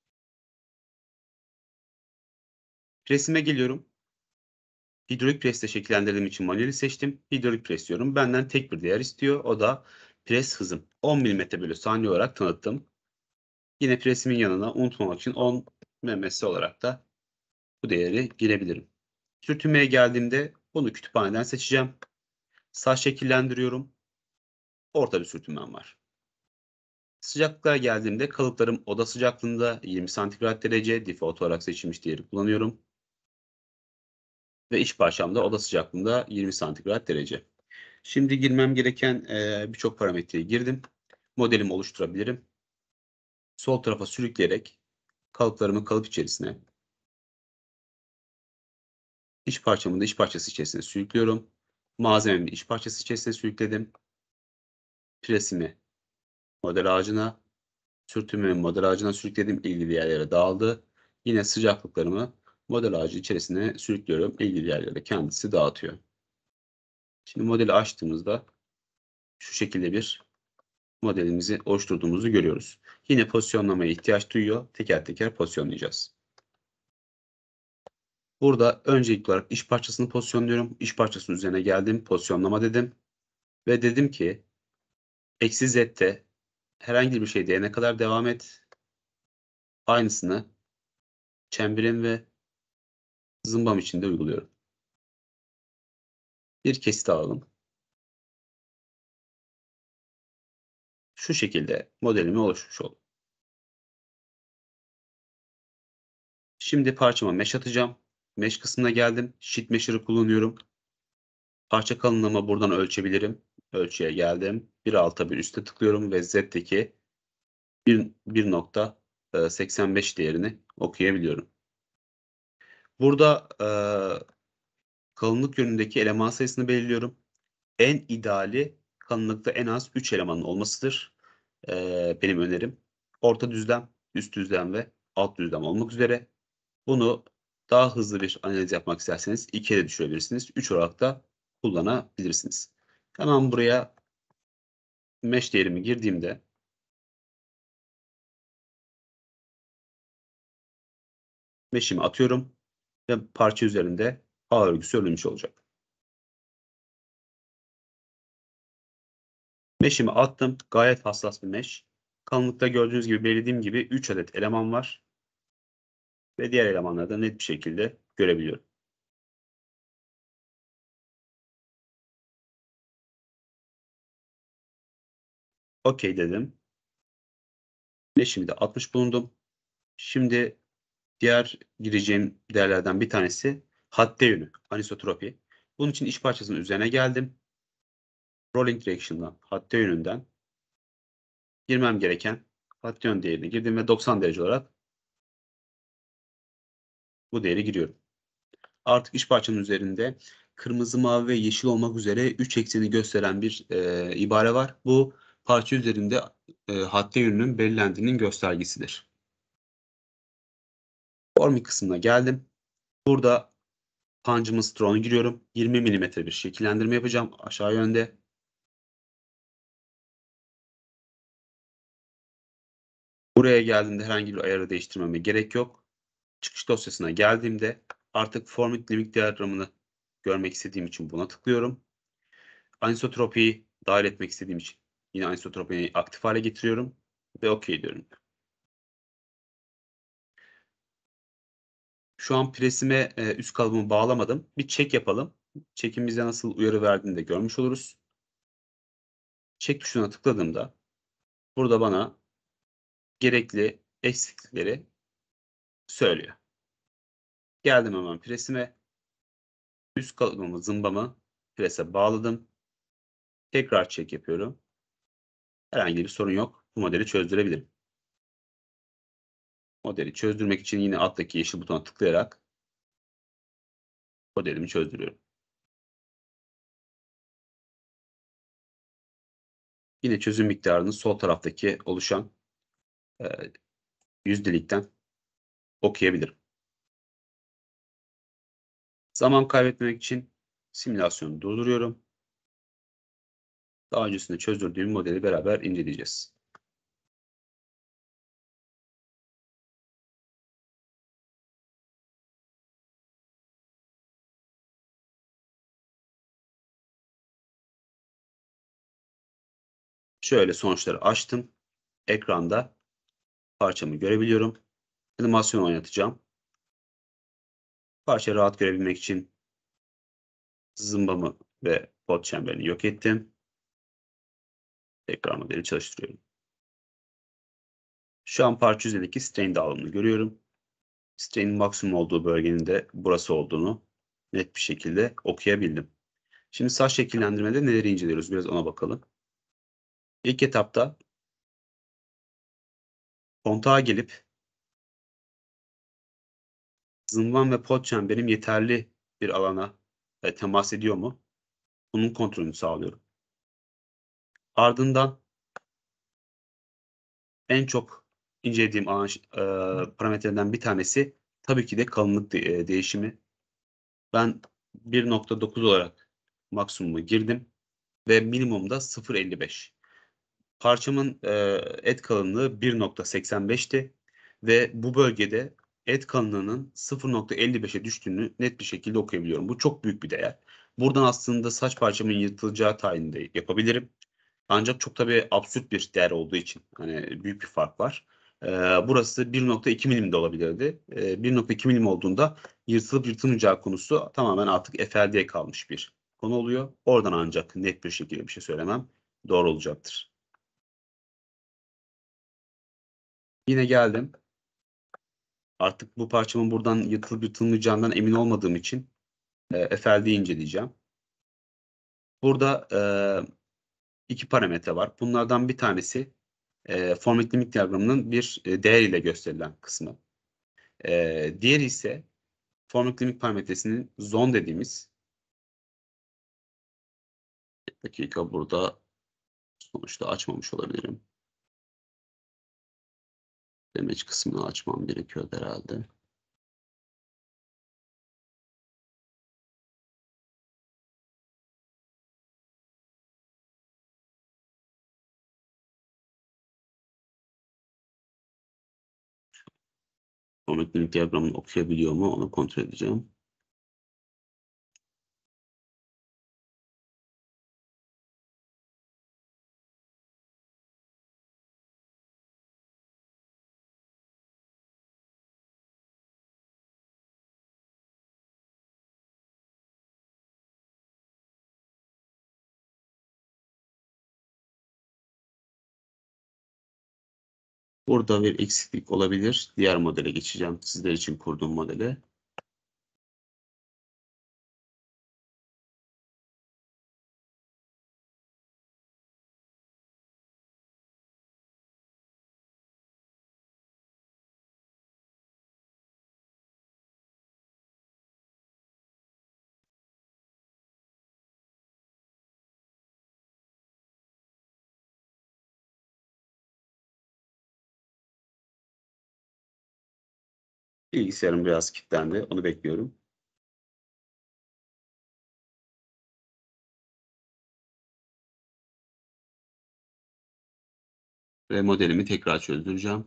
Presime geliyorum. Hidrolik presle şekillendirdiğim için manueli seçtim. Hidrolik pres diyorum. Benden tek bir değer istiyor. O da pres hızım. 10 mm/saniye olarak tanıttım. Yine presimin yanına unutmamak için 10 mm'si olarak da bu değeri girebilirim. Sürtünmeye geldiğimde bunu kütüphaneden seçeceğim. Saç şekillendiriyorum. Orta bir sürtünmem var. Sıcaklıklara geldiğimde kalıplarım oda sıcaklığında 20 santigrat derece default olarak seçilmiş değeri kullanıyorum. Ve iç parçamda oda sıcaklığında 20 santigrat derece. Şimdi girmem gereken birçok parametreyi girdim. Modelimi oluşturabilirim. Sol tarafa sürükleyerek kalıplarımı kalıp içerisine, iç parçamı da iç parçası içerisine sürüklüyorum. Malzememi iç parçası içerisine sürükledim. Presimi model ağacına, sürtünmemi model ağacına sürükledim. İlgili yerlere dağıldı. Yine sıcaklıklarımı model ağacı içerisine sürüklüyorum. İlgili yerlere kendisi dağıtıyor. Şimdi modeli açtığımızda şu şekilde bir modelimizi oluşturduğumuzu görüyoruz. Yine pozisyonlamaya ihtiyaç duyuyor. Teker teker pozisyonlayacağız. Burada öncelikli olarak iş parçasını pozisyonluyorum. İş parçasının üzerine geldim. Pozisyonlama dedim. Ve dedim ki eksi z'te herhangi bir şey değene kadar devam et. Aynısını çemberim ve zımbam için de uyguluyorum. Bir kesit alalım. Şu şekilde modelimi oluşmuş oldu. Şimdi parçama mesh atacağım. Mesh kısmına geldim. Sheet Measure'ı kullanıyorum. Parça kalınlığımı buradan ölçebilirim. Ölçüye geldim. 1.6'a 1 üste tıklıyorum ve Z'deki 1.85 değerini okuyabiliyorum. Burada kalınlık yönündeki eleman sayısını belirliyorum. En ideali kalınlıkta en az 3 elemanın olmasıdır. Benim önerim. Orta düzlem, üst düzlem ve alt düzlem olmak üzere. Bunu daha hızlı bir analiz yapmak isterseniz 2'ye de düşürebilirsiniz. 3 olarak da kullanabilirsiniz. Hemen buraya mesh değerimi girdiğimde mesh'imi atıyorum ve parça üzerinde ağ örgüsü örülmüş olacak. Mesh'imi attım. Gayet hassas bir mesh. Kalınlıkta gördüğünüz gibi belirlediğim gibi 3 adet eleman var. Ve diğer elemanları da net bir şekilde görebiliyorum. OK dedim. Mesh'imi de atmış bulundum. Şimdi diğer gireceğim değerlerden bir tanesi Hadde yönü, anisotropi. Bunun için iç parçasının üzerine geldim. Rolling direction'dan, hadde yönünden girmem gereken hadde yön değerini girdim ve 90 derece olarak bu değeri giriyorum. Artık iç parçanın üzerinde kırmızı, mavi ve yeşil olmak üzere 3 ekseni gösteren bir ibare var. Bu parça üzerinde hadde yönünün belirlendiğinin göstergesidir. Forming kısmına geldim. Burada pancımın stroğunu giriyorum. 20 mm bir şekillendirme yapacağım aşağı yönde. Buraya geldiğimde herhangi bir ayarı değiştirmeme gerek yok. Çıkış dosyasına geldiğimde artık Forming Limit diyagramını görmek istediğim için buna tıklıyorum. Anisotropiyi dahil etmek istediğim için yine anisotropiyi aktif hale getiriyorum ve OK diyorum. Şu an presime üst kalıbımı bağlamadım. Bir check yapalım. Check'in bize nasıl uyarı verdiğini de görmüş oluruz. Check tuşuna tıkladığımda burada bana gerekli eksiklikleri söylüyor. Geldim hemen presime. Üst kalıbımı, zımbamı prese bağladım. Tekrar check yapıyorum. Herhangi bir sorun yok. Bu modeli çözdürebilirim. Modeli çözdürmek için yine alttaki yeşil butona tıklayarak modelimi çözdürüyorum. Yine çözüm miktarını sol taraftaki oluşan yüzdelikten okuyabilirim. Zaman kaybetmemek için simülasyonu durduruyorum. Daha öncesinde çözdürdüğüm modeli beraber inceleyeceğiz. Şöyle sonuçları açtım. Ekranda parçamı görebiliyorum. Animasyon oynatacağım. Parçayı rahat görebilmek için zımbamı ve pot çemberini yok ettim. Tekrar modeli çalıştırıyorum. Şu an parça üzerindeki strain dağılımını görüyorum. Strain'in maksimum olduğu bölgenin de burası olduğunu net bir şekilde okuyabildim. Şimdi saç şekillendirmede neleri inceliyoruz? Biraz ona bakalım. İlk etapta kontağa gelip zımbam ve pot çemberim yeterli bir alana temas ediyor mu? Bunun kontrolünü sağlıyorum. Ardından en çok incelediğim alan, parametreden bir tanesi tabii ki de kalınlık değişimi. Ben 1.9 olarak maksimumu girdim ve minimumda 0.55. Parçamın et kalınlığı 1.85'ti ve bu bölgede et kalınlığının 0.55'e düştüğünü net bir şekilde okuyabiliyorum. Bu çok büyük bir değer. Buradan aslında saç parçamın yırtılacağı tayini de yapabilirim. Ancak çok tabii absürt bir değer olduğu için hani büyük bir fark var. Burası 1.2 milim de olabilirdi. 1.2 milim olduğunda yırtılıp yırtılmayacağı konusu tamamen artık FLD'ye kalmış bir konu oluyor. Oradan ancak net bir şekilde bir şey söylemem doğru olacaktır. Yine geldim. Artık bu parçamın buradan yırtılıp yırtılmayacağından emin olmadığım için FLD'yi inceleyeceğim. Burada iki parametre var. Bunlardan bir tanesi Format Limit diyagramının bir değer ile gösterilen kısmı. Diğeri ise Format Limit parametresinin zone dediğimiz, bir dakika burada sonuçta açmamış olabilirim. Demeç kısmını açmam gerekiyor herhalde. Format Limit diyagramını okuyabiliyor mu onu kontrol edeceğim. Burada bir eksiklik olabilir. Diğer modele geçeceğim. Sizler için kurduğum modele. Bilgisayarım biraz kilitlendi. Onu bekliyorum. Ve modelimi tekrar çözdüreceğim.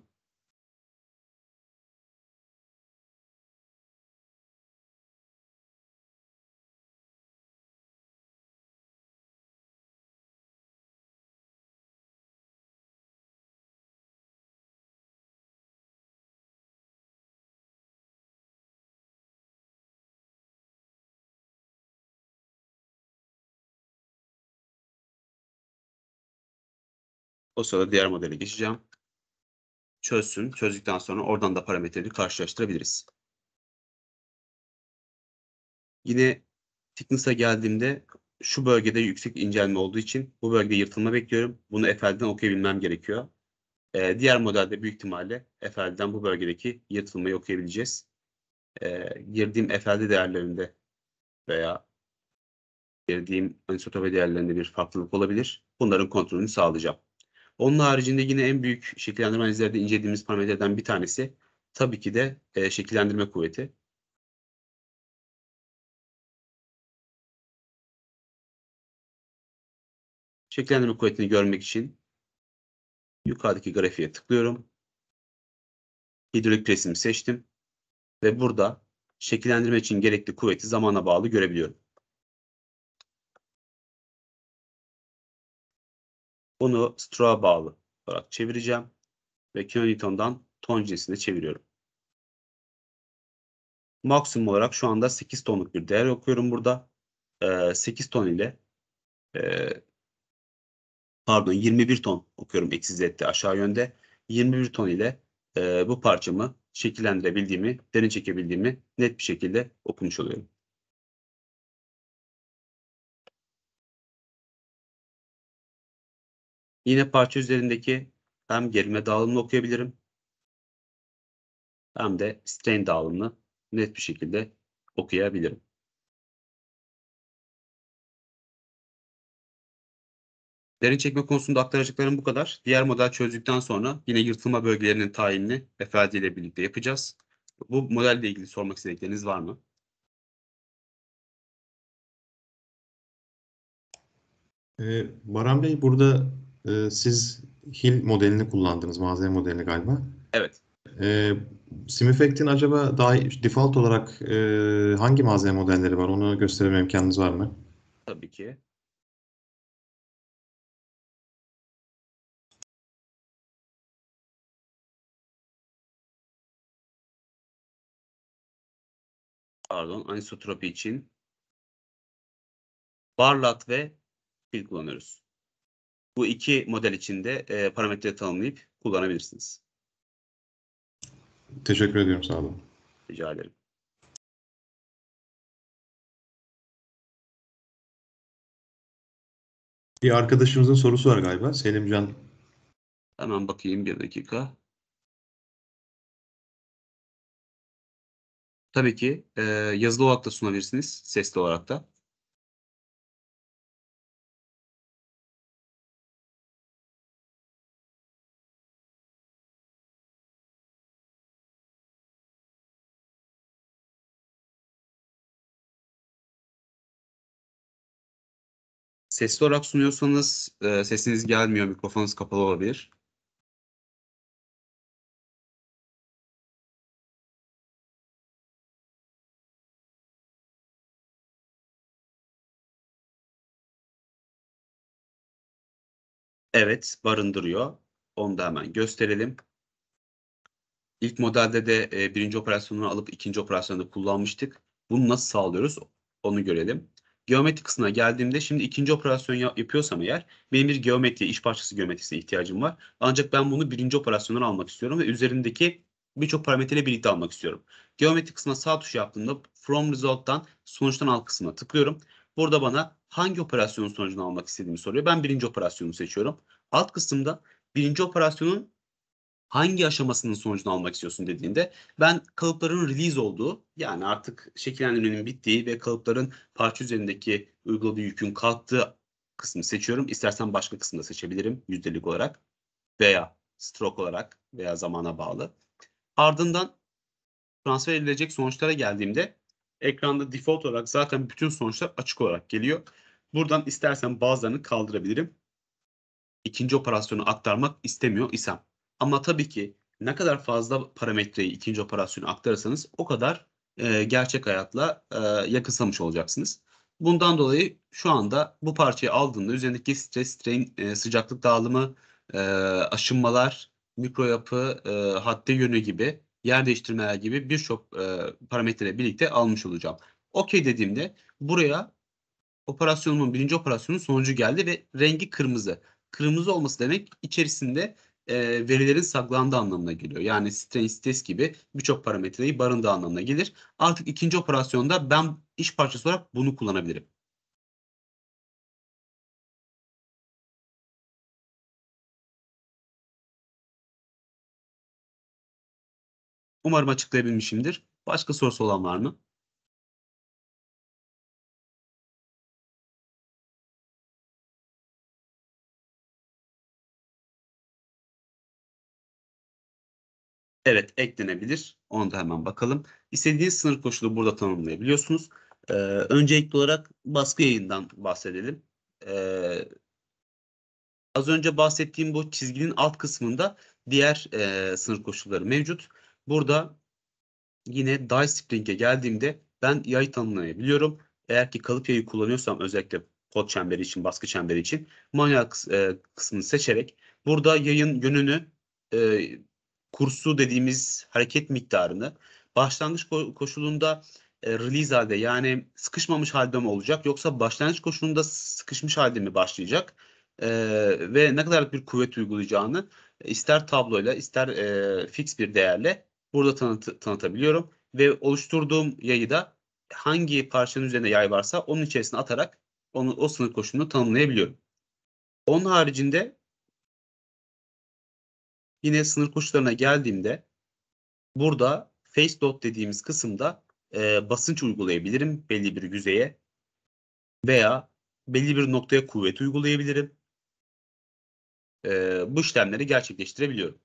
O sırada diğer modele geçeceğim. Çözsün. Çözdükten sonra oradan da parametreleri karşılaştırabiliriz. Yine thickness'a geldiğimde şu bölgede yüksek incelme olduğu için bu bölgede yırtılma bekliyorum. Bunu FL'den okuyabilmem gerekiyor. Diğer modelde büyük ihtimalle FL'den bu bölgedeki yırtılmayı okuyabileceğiz. Girdiğim FL'de değerlerinde veya girdiğim anisotropi değerlerinde bir farklılık olabilir. Bunların kontrolünü sağlayacağım. Onun haricinde yine en büyük şekillendirme analizlerde incelediğimiz parametrelerden bir tanesi tabii ki de şekillendirme kuvveti. Şekillendirme kuvvetini görmek için yukarıdaki grafiğe tıklıyorum. Hidrolik presimi seçtim ve burada şekillendirme için gerekli kuvveti zamana bağlı görebiliyorum. Bunu stroğa bağlı olarak çevireceğim ve kilonewton'dan ton cinsine çeviriyorum. Maksimum olarak şu anda 8 tonluk bir değer okuyorum burada. 8 ton ile 21 ton okuyorum eksi z'de aşağı yönde. 21 ton ile bu parçamı şekillendirebildiğimi, derin çekebildiğimi net bir şekilde okumuş oluyorum. Yine parça üzerindeki hem gerilme dağılımını okuyabilirim hem de strain dağılımını net bir şekilde okuyabilirim. Derin çekme konusunda aktaracaklarım bu kadar. Diğer model çözdükten sonra yine yırtılma bölgelerinin tayinini FLD ile birlikte yapacağız. Bu modelle ilgili sormak istedikleriniz var mı? Baran Bey, burada siz Hill modelini kullandınız, malzeme modelini galiba. Evet, E, Simifact'in acaba daha default olarak hangi malzeme modelleri var? Onu gösterme imkanınız var mı? tabii ki. Pardon, anisotropi için Barlat ve Fil kullanıyoruz. Bu iki model için de parametre tanımlayıp kullanabilirsiniz. Teşekkür ediyorum, sağ olun. Rica ederim. Bir arkadaşımızın sorusu var galiba. Selimcan. Hemen bakayım bir dakika. Tabii ki yazılı olarak da sunabilirsiniz, sesli olarak da. Sesli olarak sunuyorsanız sesiniz gelmiyor, mikrofonunuz kapalı olabilir. Evet, barındırıyor. Onu da hemen gösterelim. İlk modelde de birinci operasyonunu alıp ikinci operasyonda kullanmıştık. Bunu nasıl sağlıyoruz? Onu görelim. Geometri kısmına geldiğimde şimdi ikinci operasyon yapıyorsam eğer benim bir geometri, iş parçası geometrisine ihtiyacım var. Ancak ben bunu birinci operasyondan almak istiyorum ve üzerindeki birçok parametreyle birlikte almak istiyorum. Geometri kısmına sağ tuş yaptığımda From Result'tan sonuçtan al kısmına tıklıyorum. Burada bana hangi operasyonun sonucunu almak istediğimi soruyor. Ben birinci operasyonu seçiyorum. Alt kısımda birinci operasyonun hangi aşamasının sonucunu almak istiyorsun dediğinde ben kalıpların release olduğu, yani artık şekillendirmenin bittiği ve kalıpların parça üzerindeki uyguladığı yükün kalktığı kısmı seçiyorum. İstersen başka kısmı da seçebilirim yüzdelik olarak veya stroke olarak veya zamana bağlı. Ardından transfer edilecek sonuçlara geldiğimde ekranda default olarak zaten bütün sonuçlar açık olarak geliyor. Buradan istersen bazılarını kaldırabilirim. İkinci operasyonu aktarmak istemiyor isem. Ama tabii ki ne kadar fazla parametreyi ikinci operasyonu aktarırsanız o kadar gerçek hayatla yakınsamış olacaksınız. Bundan dolayı şu anda bu parçayı aldığında üzerindeki stres, strain, sıcaklık dağılımı, aşınmalar, mikro yapı, hadde yönü gibi, yer değiştirmeler gibi birçok parametre birlikte almış olacağım. Okey dediğimde buraya operasyonumun birinci operasyonun sonucu geldi ve rengi kırmızı. Kırmızı olması demek içerisinde verilerin saklandığı anlamına geliyor. Yani strain, stres gibi birçok parametreyi barındığı anlamına gelir. Artık ikinci operasyonda ben iş parçası olarak bunu kullanabilirim. Umarım açıklayabilmişimdir. Başka sorusu olan var mı? Evet, eklenebilir. Onu da hemen bakalım. İstediğiniz sınır koşulu burada tanımlayabiliyorsunuz. Öncelikli olarak baskı yayından bahsedelim. Ee, Az önce bahsettiğim bu çizginin alt kısmında diğer sınır koşulları mevcut. Burada yine die spring'e geldiğimde ben yay tanımlayabiliyorum. Eğer ki kalıp yayı kullanıyorsam özellikle kod çemberi için, baskı çemberi için manuel kısmını seçerek burada yayın yönünü, e, kursu dediğimiz hareket miktarını başlangıç koşulunda release halde yani sıkışmamış halde mi olacak yoksa başlangıç koşulunda sıkışmış halde mi başlayacak? E, Ve ne kadar bir kuvvet uygulayacağını ister tabloyla ister fix bir değerle burada tanıtabiliyorum ve oluşturduğum yayı da hangi parçanın üzerinde yay varsa onun içerisine atarak o sınır koşulunu tanımlayabiliyorum. Onun haricinde yine sınır koşullarına geldiğimde burada face load dediğimiz kısımda basınç uygulayabilirim belli bir yüzeye veya belli bir noktaya kuvvet uygulayabilirim. Bu işlemleri gerçekleştirebiliyorum.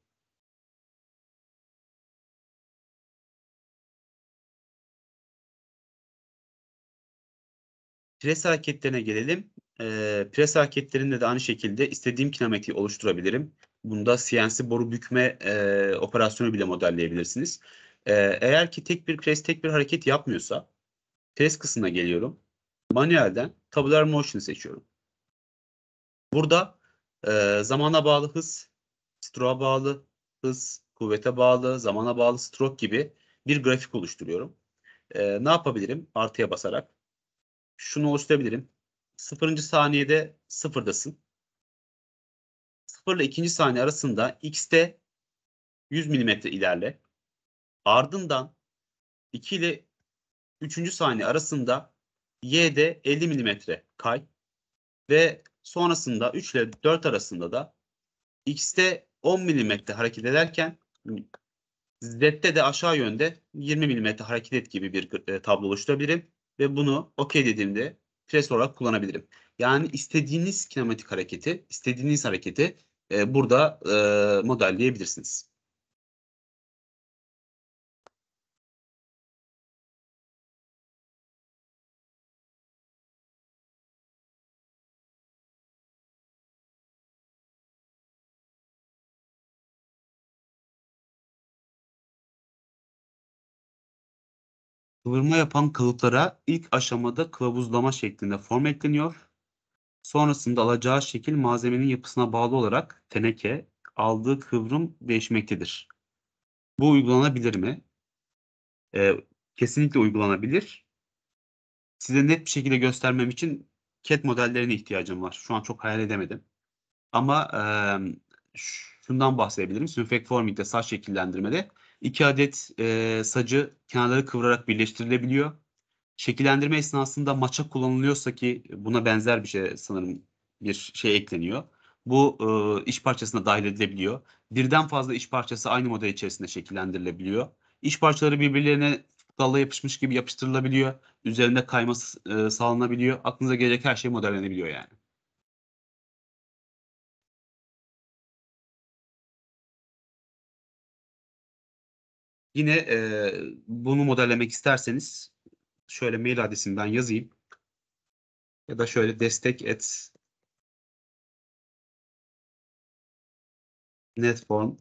Pres hareketlerine gelelim. Pres hareketlerinde de aynı şekilde istediğim kinematiği oluşturabilirim. Bunda CNC boru bükme operasyonu bile modelleyebilirsiniz. Eğer ki tek bir pres tek bir hareket yapmıyorsa pres kısmına geliyorum. Manuelden tabular motion seçiyorum. Burada zamana bağlı hız, stroke'a bağlı hız, kuvvete bağlı, zamana bağlı stroke gibi bir grafik oluşturuyorum. Ne yapabilirim? Artıya basarak şunu oluşturabilirim. Sıfırıncı saniyede sıfırdasın. Sıfır ile ikinci saniye arasında x'te 100 milimetre ilerle. Ardından 2 ile üçüncü saniye arasında y'de 50 milimetre kay. Ve sonrasında 3 ile 4 arasında da x'te 10 milimetre hareket ederken z'de de aşağı yönde 20 milimetre hareket et gibi bir tablo oluşturabilirim. Ve bunu OK dediğimde pres olarak kullanabilirim. Yani istediğiniz kinematik hareketi, istediğiniz hareketi burada modelleyebilirsiniz. Kıvırma yapan kalıplara ilk aşamada kılavuzlama şeklinde form ekleniyor. Sonrasında alacağı şekil malzemenin yapısına bağlı olarak teneke aldığı kıvrım değişmektedir. Bu uygulanabilir mi? Kesinlikle uygulanabilir. Size net bir şekilde göstermem için CAD modellerine ihtiyacım var. Şu an çok hayal edemedim. Ama şundan bahsedebilirim. Synfect Forming'de saç şekillendirmede 2 adet sacı kenarları kıvırarak birleştirilebiliyor. Şekillendirme esnasında maça kullanılıyorsa ki buna benzer bir şey sanırım bir şey ekleniyor. Bu iş parçasına dahil edilebiliyor. Birden fazla iş parçası aynı model içerisinde şekillendirilebiliyor. İş parçaları birbirlerine dalla yapışmış gibi yapıştırılabiliyor. Üzerinde kayması sağlanabiliyor. Aklınıza gelecek her şey modellenebiliyor yani. Yine bunu modellemek isterseniz şöyle mail adresimi ben yazayım. Ya da şöyle destek@netform.com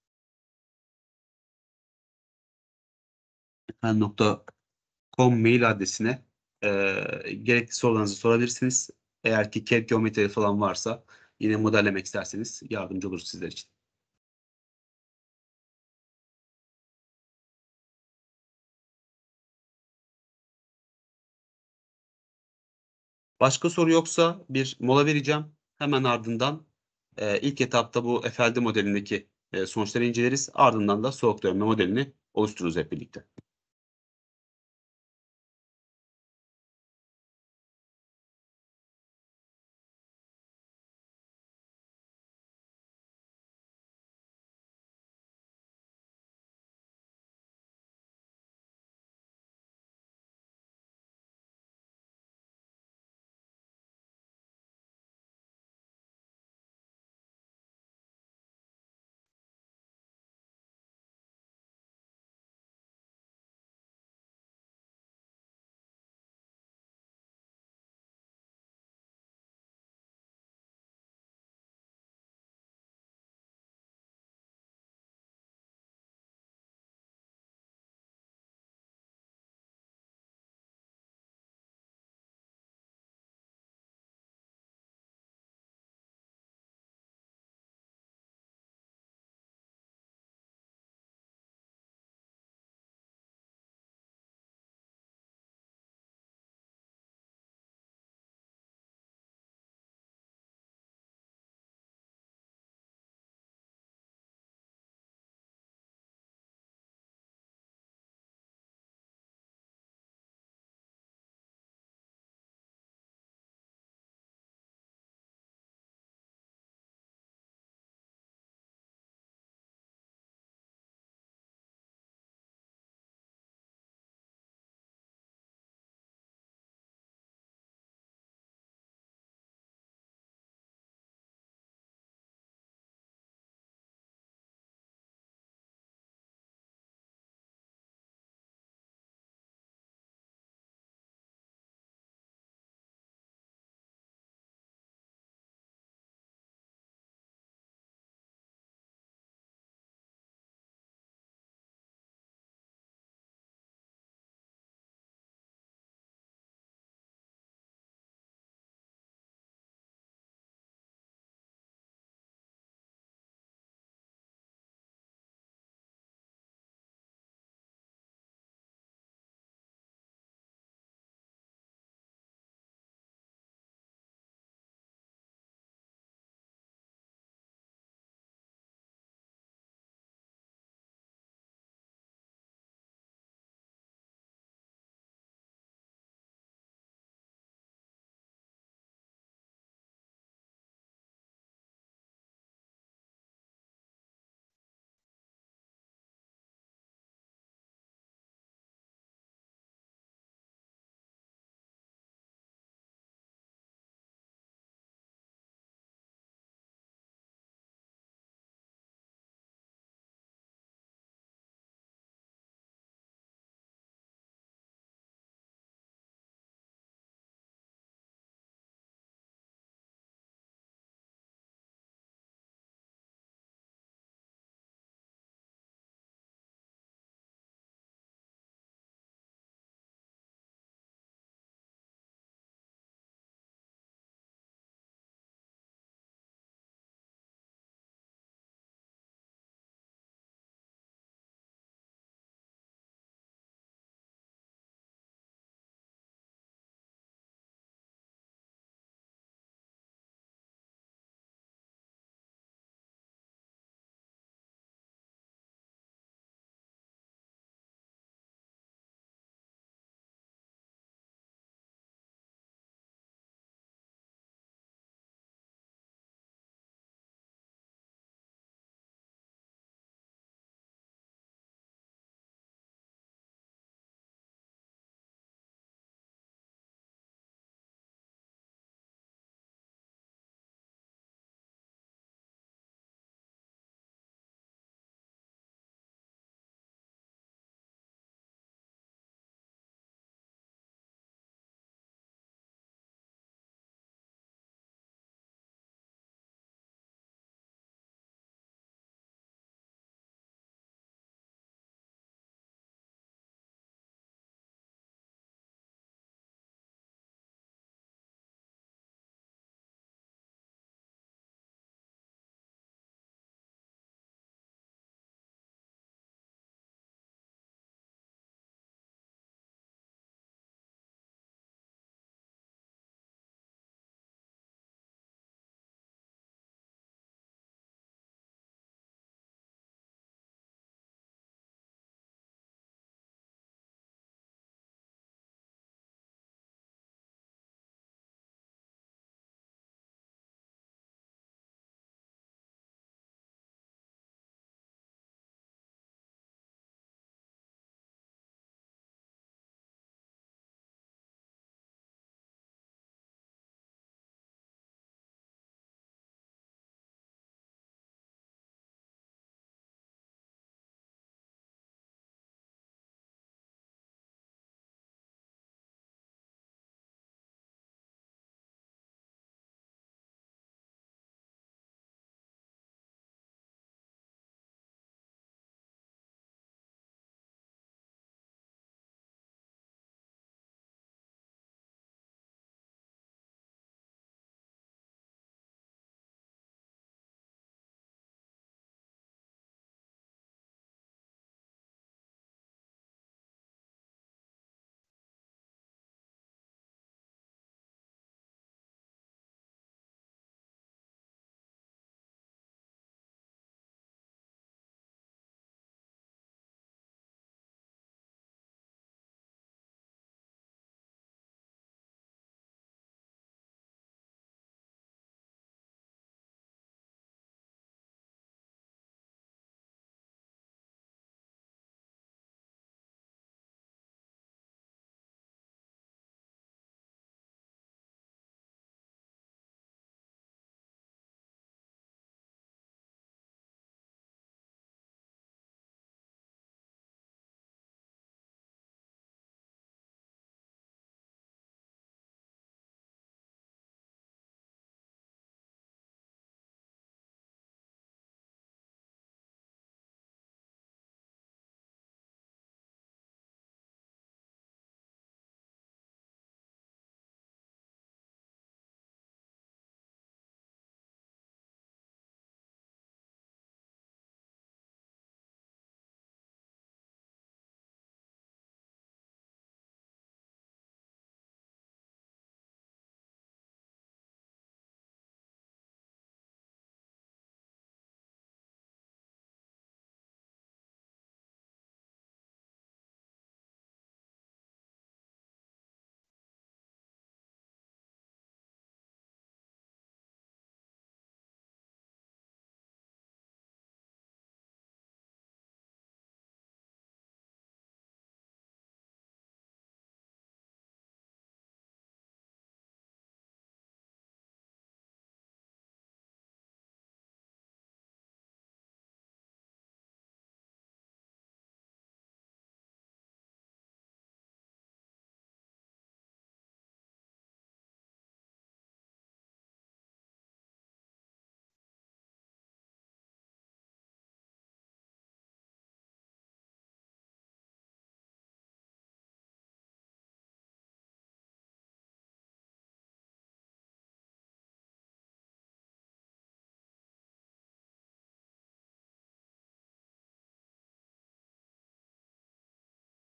mail adresine gerekli sorularınızı sorabilirsiniz. Eğer ki CAD geometri falan varsa yine modellemek isterseniz yardımcı oluruz sizler için. Başka soru yoksa bir mola vereceğim. Hemen ardından ilk etapta bu FLD modelindeki sonuçları inceleriz. Ardından da soğuk dönme modelini oluştururuz hep birlikte.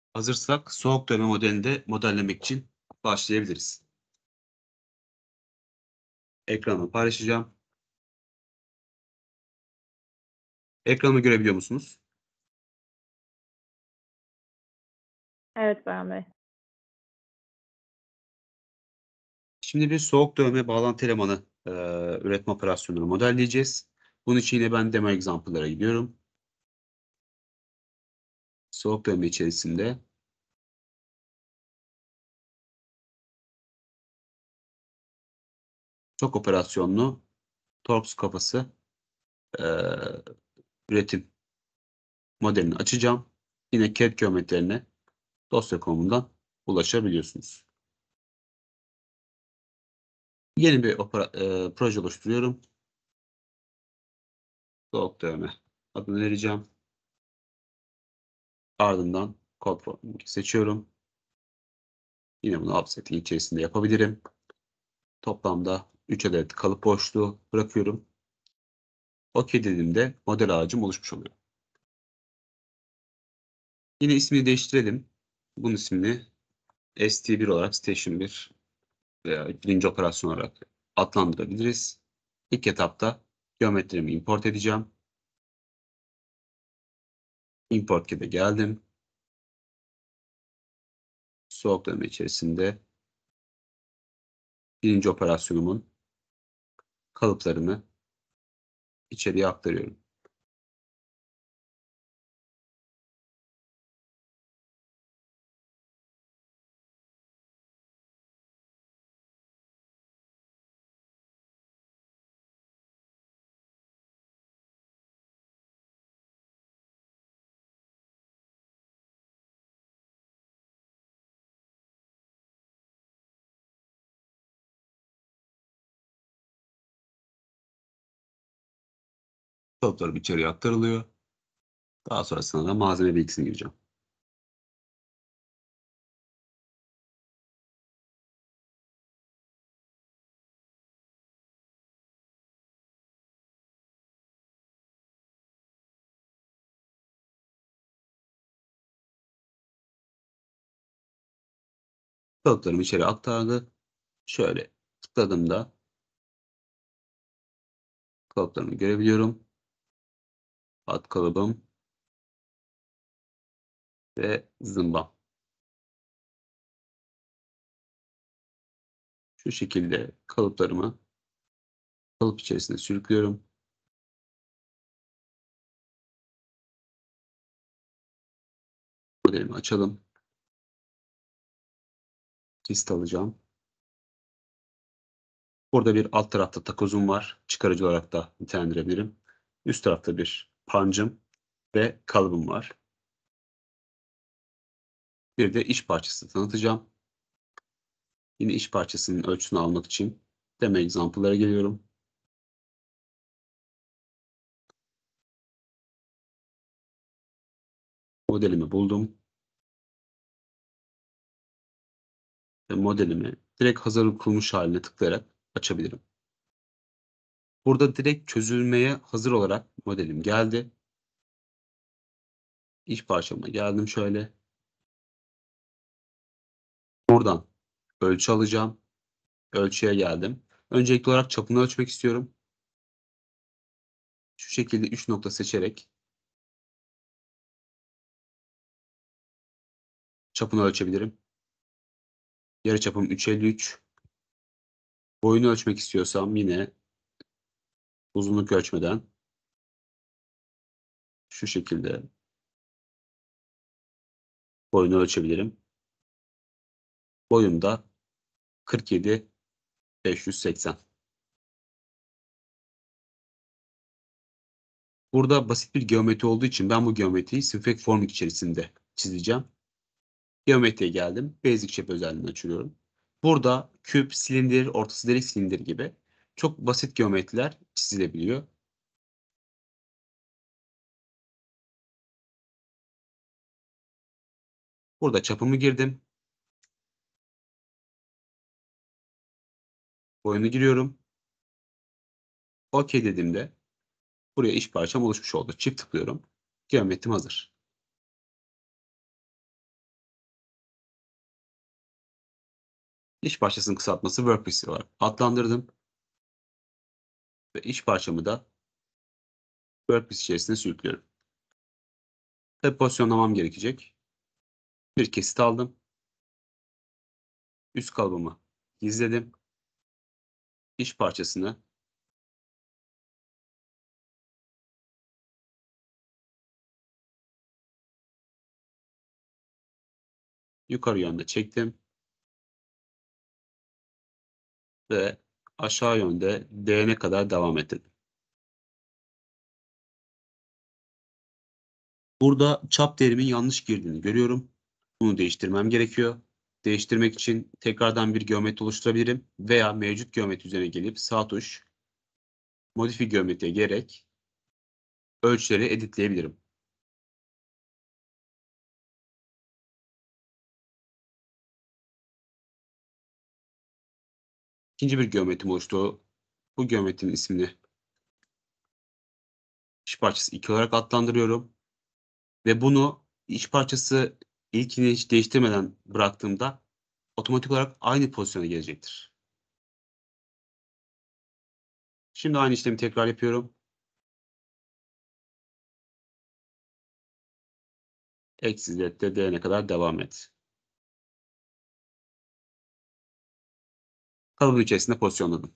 Hazırsak soğuk dövme modelini de modellemek için başlayabiliriz. Ekranı paylaşacağım. Ekranı görebiliyor musunuz? Evet Baran Bey. Şimdi bir soğuk dövme bağlantı elemanı üretme operasyonunu modelleyeceğiz. Bunun için yine ben demo example'lara gidiyorum. Soğuk dövme içerisinde çok operasyonlu Torx kafası e, üretim modelini açacağım. Yine CAD geometrilerine dosya konumundan ulaşabiliyorsunuz. Yeni bir proje oluşturuyorum. Soğuk dövme adını vereceğim. Ardından Code Forming seçiyorum. Yine bunu offset'in içerisinde yapabilirim. Toplamda 3 adet kalıp boşluğu bırakıyorum. OK dediğimde model ağacım oluşmuş oluyor. Yine ismini değiştirelim. Bunun ismini ST1 olarak Station 1 veya birinci operasyon olarak adlandırabiliriz. İlk etapta geometrimi import edeceğim. Import kit'e geldim. Soğuk dövme içerisinde birinci operasyonumun kalıplarını içeriye aktarıyorum. Kalıplarım içeriye aktarılıyor. Daha sonrasında da malzeme bilgisini gireceğim. Kalıplarımı içeri aktardı. Şöyle tıkladığımda kalıplarımı görebiliyorum. Alt kalıbım ve zımbam. Şu şekilde kalıplarımı kalıp içerisine sürüklüyorum. Modelimi açalım. List alacağım. Burada bir alt tarafta takozum var. Çıkarıcı olarak da nitelendirebilirim. Üst tarafta bir pancım ve kalıbım var. Bir de iş parçası tanıtacağım. Yine iş parçasının ölçüsünü almak için demo example'lara geliyorum. Modelimi buldum. Ve modelimi direkt hazır kurulmuş haline tıklayarak açabilirim. Burada direkt çözülmeye hazır olarak modelim geldi. İş parçama geldim şöyle. Buradan ölçü alacağım. Ölçüye geldim. Öncelikli olarak çapını ölçmek istiyorum. Şu şekilde 3 nokta seçerek çapını ölçebilirim. Yarıçapım 3.53. Boyunu ölçmek istiyorsam yine uzunluk ölçmeden şu şekilde boyunu ölçebilirim. Boyum da 47.580. Burada basit bir geometri olduğu için ben bu geometriyi Simfec Formik içerisinde çizeceğim. Geometriye geldim. Basic Shape özelliğini açıyorum. Burada küp, silindir, ortası delik silindir gibi çok basit geometriler çizilebiliyor. Burada çapımı girdim. Boyunu giriyorum. OK dediğimde buraya iş parçam oluşmuş oldu. Çift tıklıyorum. Geometrim hazır. İş parçasının kısaltması workpiece olarak adlandırdım. Ve iş parçamı da workpiece içerisine sürüklüyorum. Tabii pozisyonlamam gerekecek. Bir kesit aldım. Üst kalıbımı gizledim. İş parçasını yukarı yönde çektim. Ve aşağı yönde D'ne kadar devam ettirdim. Burada çap değerimin yanlış girdiğini görüyorum. Bunu değiştirmem gerekiyor. Değiştirmek için tekrardan bir geometri oluşturabilirim veya mevcut geometri üzerine gelip sağ tuş modify geometriye gerek ölçüleri editleyebilirim. İkinci bir geometrim oluştu. Bu geometrinin ismini iş parçası 2 olarak adlandırıyorum. Ve bunu iş parçası ilkini hiç değiştirmeden bıraktığımda otomatik olarak aynı pozisyona gelecektir. Şimdi aynı işlemi tekrar yapıyorum. Eksi z'de d'ne kadar devam et. Kalıbın içerisinde pozisyonladım.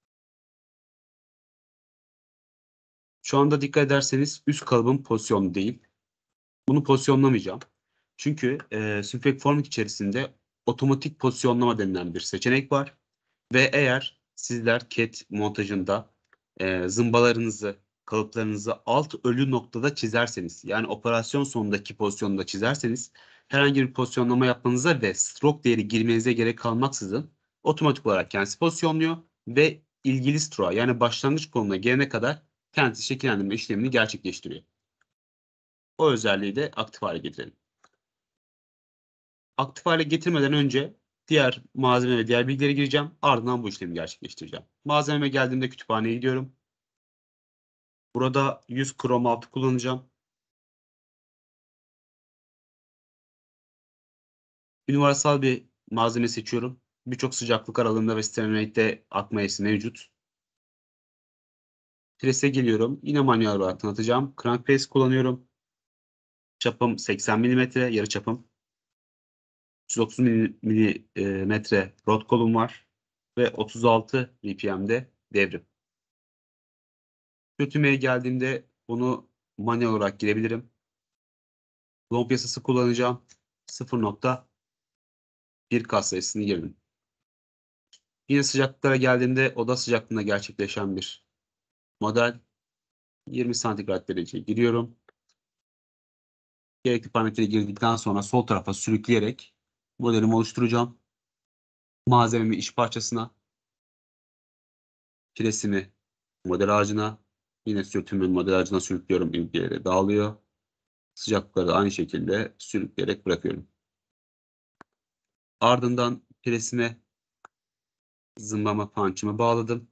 Şu anda dikkat ederseniz üst kalıbım pozisyonlu değil. Bunu pozisyonlamayacağım. Çünkü Synfig Formik içerisinde otomatik pozisyonlama denilen bir seçenek var. Ve eğer sizler CAD montajında zımbalarınızı, kalıplarınızı alt ölü noktada çizerseniz, yani operasyon sonundaki pozisyonda çizerseniz herhangi bir pozisyonlama yapmanıza ve stroke değeri girmenize gerek kalmaksızın otomatik olarak kendisi pozisyonluyor ve ilgili stroke'a, yani başlangıç konumuna gelene kadar kendisi şekillendirme işlemini gerçekleştiriyor. O özelliği de aktif hale getirelim. Aktif hale getirmeden önce diğer malzeme ve diğer bilgileri gireceğim. Ardından bu işlemi gerçekleştireceğim. Malzememe geldiğimde kütüphaneye gidiyorum. Burada 100 krom altı kullanacağım. Bir numarasal bir malzeme seçiyorum. Birçok sıcaklık aralığında ve sterilitekte akma eğrisi mevcut. Prese geliyorum. Yine manuel olarak tanıtacağım. Crank press kullanıyorum. Çapım 80 mm, yarı çapım. 130 milimetre rot kolum var. Ve 36 RPM'de devrim. Sürtünmeye geldiğimde bunu manuel olarak girebilirim. Lomp yasası kullanacağım. 0.1 kat sayısını girdim. Yine sıcaklıklara geldiğimde oda sıcaklığında gerçekleşen bir model. 20 santigrat derece giriyorum. Gerekli parametreyi girdikten sonra sol tarafa sürükleyerek modelimi oluşturacağım. Malzememi iş parçasına, presimi model ağacına, yine sürtünme model ağacına sürüklüyorum. Bilgileri dağılıyor. Sıcaklıkları da aynı şekilde sürükleyerek bırakıyorum. Ardından presime zımbama punch'ımı bağladım.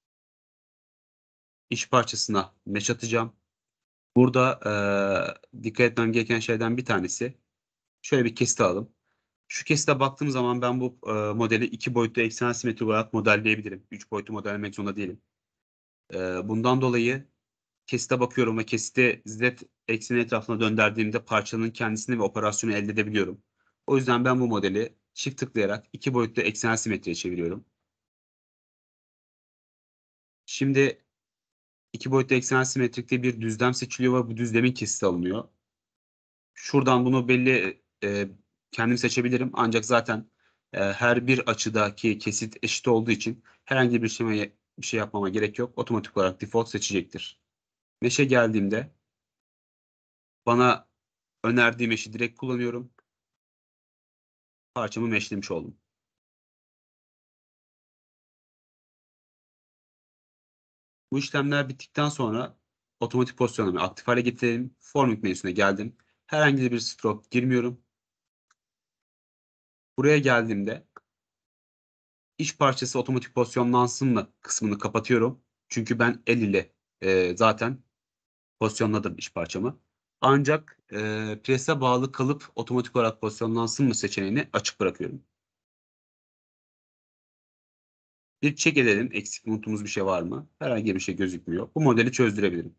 İş parçasına mesh atacağım. Burada dikkat etmem gereken şeyden bir tanesi. Şöyle bir kesit alalım. Şu kesite baktığım zaman ben bu modeli 2 boyutlu eksen simetri olarak modelleyebilirim. 3 boyutlu modellemek zorunda değilim. Bundan dolayı kesite bakıyorum ve kesiti z ekseni etrafına döndürdüğümde parçanın kendisini ve operasyonu elde edebiliyorum. O yüzden ben bu modeli çift tıklayarak 2 boyutlu eksen simetriye çeviriyorum. Şimdi 2 boyutlu eksen simetrikte bir düzlem seçiliyor ve bu düzlemin kesiti alınıyor. Şuradan bunu belli kendim seçebilirim. Ancak zaten her bir açıdaki kesit eşit olduğu için herhangi bir şey yapmama gerek yok. Otomatik olarak default seçecektir. Mesh'e geldiğimde bana önerdiği mesh'i direkt kullanıyorum. Parçamı meshlemiş oldum. Bu işlemler bittikten sonra otomatik pozisyonlamayı aktif hale getirelim. Forming menüsüne geldim. Herhangi bir stroke girmiyorum. Buraya geldiğimde iş parçası otomatik pozisyonlansın mı kısmını kapatıyorum. Çünkü ben el ile zaten pozisyonladım iş parçamı. Ancak prese bağlı kalıp otomatik olarak pozisyonlansın mı seçeneğini açık bırakıyorum. Bir check edelim. Eksik unuttuğumuz bir şey var mı? Herhangi bir şey gözükmüyor. Bu modeli çözdürebilirim.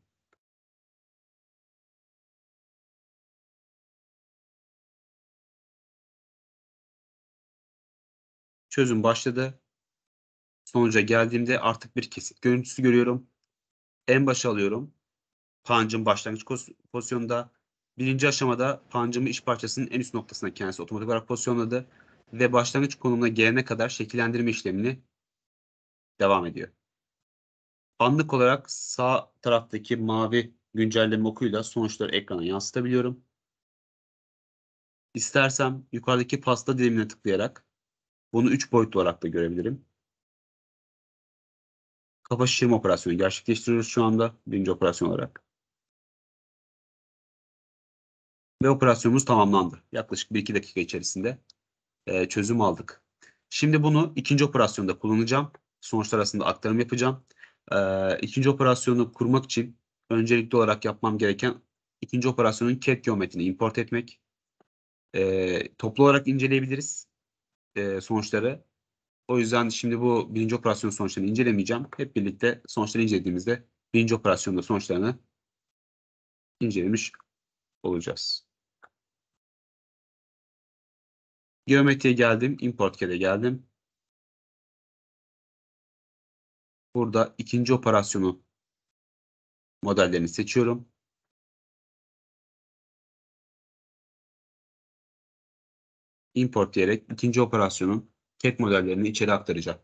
Çözüm başladı. Sonuca geldiğimde artık bir kesit görüntüsü görüyorum. En başa alıyorum. Pancım başlangıç pozisyonunda. Birinci aşamada pancımı iç parçasının en üst noktasına kendisi otomatik olarak pozisyonladı. Ve başlangıç konumuna gelene kadar şekillendirme işlemini devam ediyor. Anlık olarak sağ taraftaki mavi güncelleme okuyla sonuçları ekrana yansıtabiliyorum. İstersem yukarıdaki pasta dilimine tıklayarak bunu 3 boyutlu olarak da görebilirim. Kafa şişirme operasyonu gerçekleştiriyoruz şu anda birinci operasyon olarak. Ve operasyonumuz tamamlandı. Yaklaşık 1-2 dakika içerisinde çözüm aldık. Şimdi bunu ikinci operasyonda kullanacağım. Sonuçlar arasında aktarım yapacağım. İkinci operasyonu kurmak için öncelikli olarak yapmam gereken ikinci operasyonun CAD geometrini import etmek. Toplu olarak inceleyebiliriz sonuçları. O yüzden şimdi bu birinci operasyon sonuçlarını incelemeyeceğim. Hep birlikte sonuçları incelediğimizde birinci operasyonda sonuçlarını incelemiş olacağız. Geometriye geldim. Import CAD'e geldim. Burada ikinci operasyonu modellerini seçiyorum. Import diyerek ikinci operasyonun CAD modellerini içeri aktaracağım.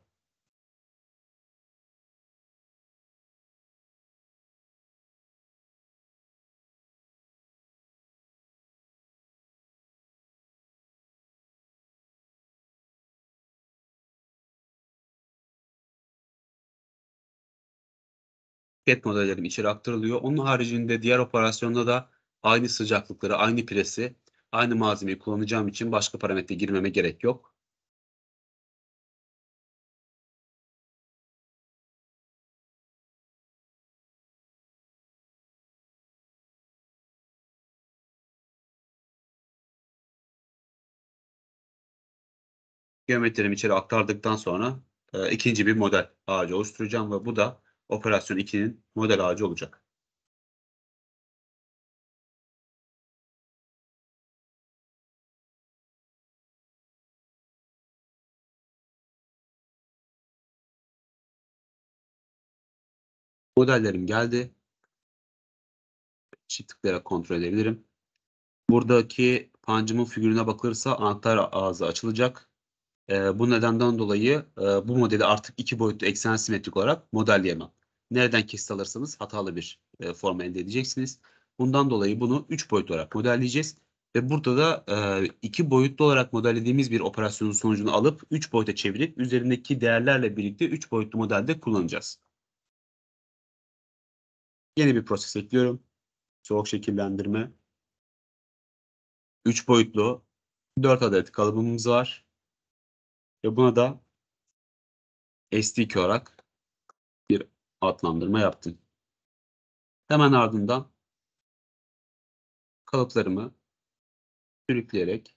CAD modellerim içeri aktarılıyor. Onun haricinde diğer operasyonda da aynı sıcaklıkları, aynı presi, aynı malzemeyi kullanacağım için başka parametre girmeme gerek yok. Geometrimi içeri aktardıktan sonra ikinci bir model ağacı oluşturacağım ve bu da operasyon 2'nin model ağacı olacak. Modellerim geldi. Çift tıklayarak kontrol edebilirim. Buradaki pancımın figürüne bakılırsa anahtar ağzı açılacak. Bu nedenden dolayı bu modeli artık 2 boyutlu eksen simetrik olarak modelleyemem. Nereden kesit alırsanız hatalı bir form elde edeceksiniz. Bundan dolayı bunu 3 boyutlu olarak modelleyeceğiz. Ve burada da 2 boyutlu olarak modellediğimiz bir operasyonun sonucunu alıp 3 boyuta çevirip üzerindeki değerlerle birlikte 3 boyutlu modelde kullanacağız. Yeni bir proses ekliyorum. Soğuk şekillendirme. 3 boyutlu 4 adet kalıbımız var. Ve buna da SD2 olarak bir adlandırma yaptım. Hemen ardından kalıplarımı sürükleyerek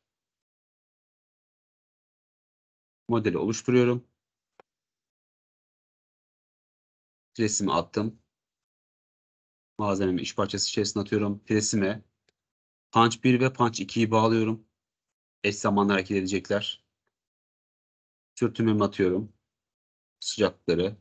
modeli oluşturuyorum. Presimi attım. Malzememi iç parçası içerisine atıyorum. Presime punch 1 ve punch 2'yi bağlıyorum. Eş zamanlı hareket edecekler. Sürtünmemi atıyorum. Sıcaklıkları.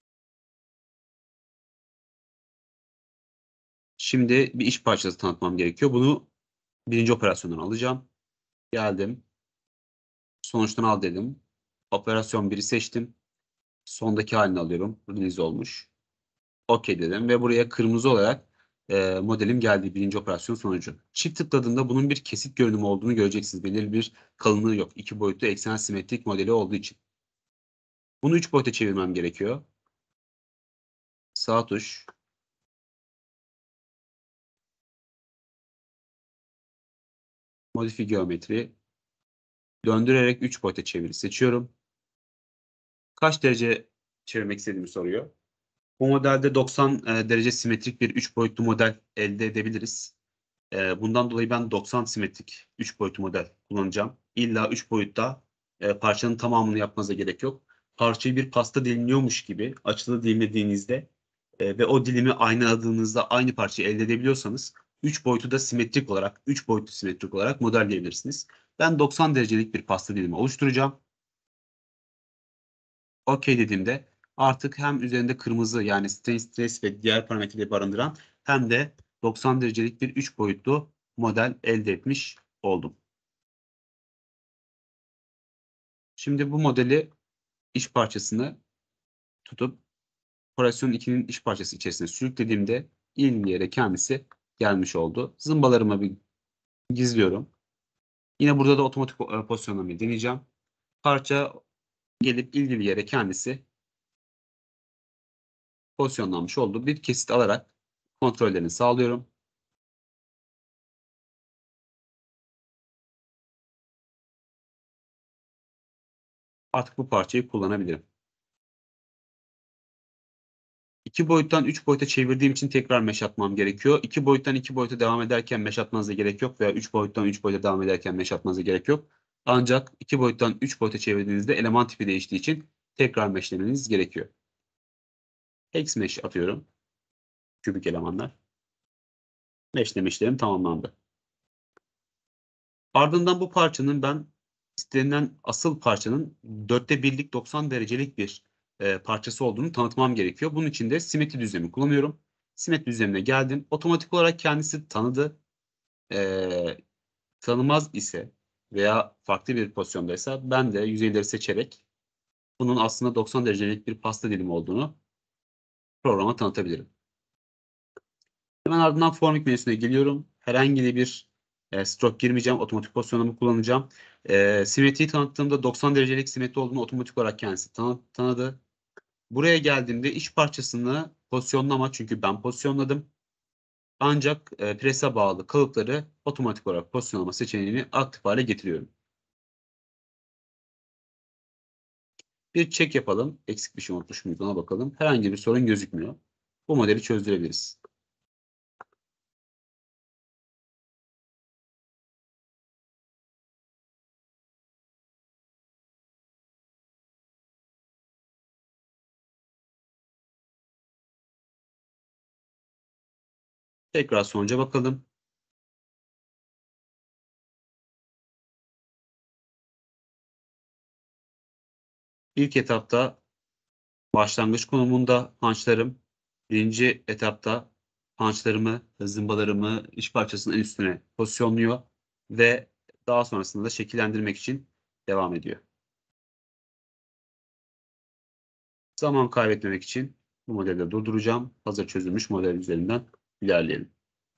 Şimdi bir iç parçası tanıtmam gerekiyor. Bunu birinci operasyondan alacağım. Geldim. Sonuçtan al dedim. Operasyon 1'i seçtim. Sondaki halini alıyorum. Release olmuş. OK dedim ve buraya kırmızı olarak modelim geldi birinci operasyon sonucu. Çift tıkladığımda bunun bir kesit görünümü olduğunu göreceksiniz. Belirli bir kalınlığı yok. 2 boyutlu eksen simetrik modeli olduğu için. Bunu 3 boyuta çevirmem gerekiyor. Sağ tuş. Modifi geometri. Döndürerek 3 boyuta çeviri seçiyorum. Kaç derece çevirmek istediğimi soruyor. Bu modelde 90 derece simetrik bir 3 boyutlu model elde edebiliriz. Bundan dolayı ben 90 simetrik 3 boyutlu model kullanacağım. İlla 3 boyutta parçanın tamamını yapmanıza gerek yok. parçayı bir pasta dilimliyormuş gibi açılı dilimlediğinizde ve o dilimi aynaladığınızda aynı parçayı elde edebiliyorsanız 3 boyutu da simetrik olarak, 3 boyutlu simetrik olarak modelleyebilirsiniz. Ben 90 derecelik bir pasta dilimi oluşturacağım. OK dediğimde artık hem üzerinde kırmızı yani stres ve diğer parametreleri barındıran hem de 90 derecelik bir 3 boyutlu model elde etmiş oldum. Şimdi bu modeli iş parçasını tutup operasyon 2'nin iş parçası içerisine sürüklediğimde ilgili yere kendisi gelmiş oldu. Zımbalarımı bir gizliyorum. Yine burada da otomatik pozisyonlamayı deneyeceğim. Parça gelip ilgili yere kendisi pozisyonlanmış oldu. Bir kesit alarak kontrollerini sağlıyorum. Artık bu parçayı kullanabilirim. 2 boyuttan 3 boyuta çevirdiğim için tekrar mesh atmam gerekiyor. 2 boyuttan 2 boyuta devam ederken mesh atmanıza gerek yok veya 3 boyuttan 3 boyuta devam ederken mesh atmanıza gerek yok. Ancak 2 boyuttan 3 boyuta çevirdiğinizde eleman tipi değiştiği için tekrar meshlemeniz gerekiyor. Hex mesh atıyorum. Kübik elemanlar. Meshleme işlemi tamamlandı. Ardından bu parçanın ben istenilen asıl parçanın 4'te 1'lik 90 derecelik bir parçası olduğunu tanıtmam gerekiyor. Bunun için de simetri düzlemi kullanıyorum. Simetri düzlemine geldim. Otomatik olarak kendisi tanıdı. Tanımaz ise veya farklı bir pozisyondaysa ben de yüzeyleri seçerek bunun aslında 90 derecelik bir pasta dilimi olduğunu programa tanıtabilirim. Hemen ardından Formik menüsüne geliyorum. Herhangi bir stroke girmeyeceğim. Otomatik pozisyonumu kullanacağım. Simetriyi tanıttığımda 90 derecelik simetri olduğunu otomatik olarak kendisi tanıdı. Buraya geldiğimde iç parçasını pozisyonlama çünkü ben pozisyonladım. Ancak prese bağlı kalıpları otomatik olarak pozisyonlama seçeneğini aktif hale getiriyorum. Bir check yapalım. Eksik bir şey unutmuş muyuz ona bakalım. Herhangi bir sorun gözükmüyor. Bu modeli çözdürebiliriz. Tekrar sonuca bakalım. İlk etapta başlangıç konumunda punchlarım. Birinci etapta punchlarımı, zımbalarımı iç parçasının en üstüne pozisyonluyor ve daha sonrasında da şekillendirmek için devam ediyor. Zaman kaybetmemek için bu modelde durduracağım. Hazır çözülmüş model üzerinden ilerleyelim.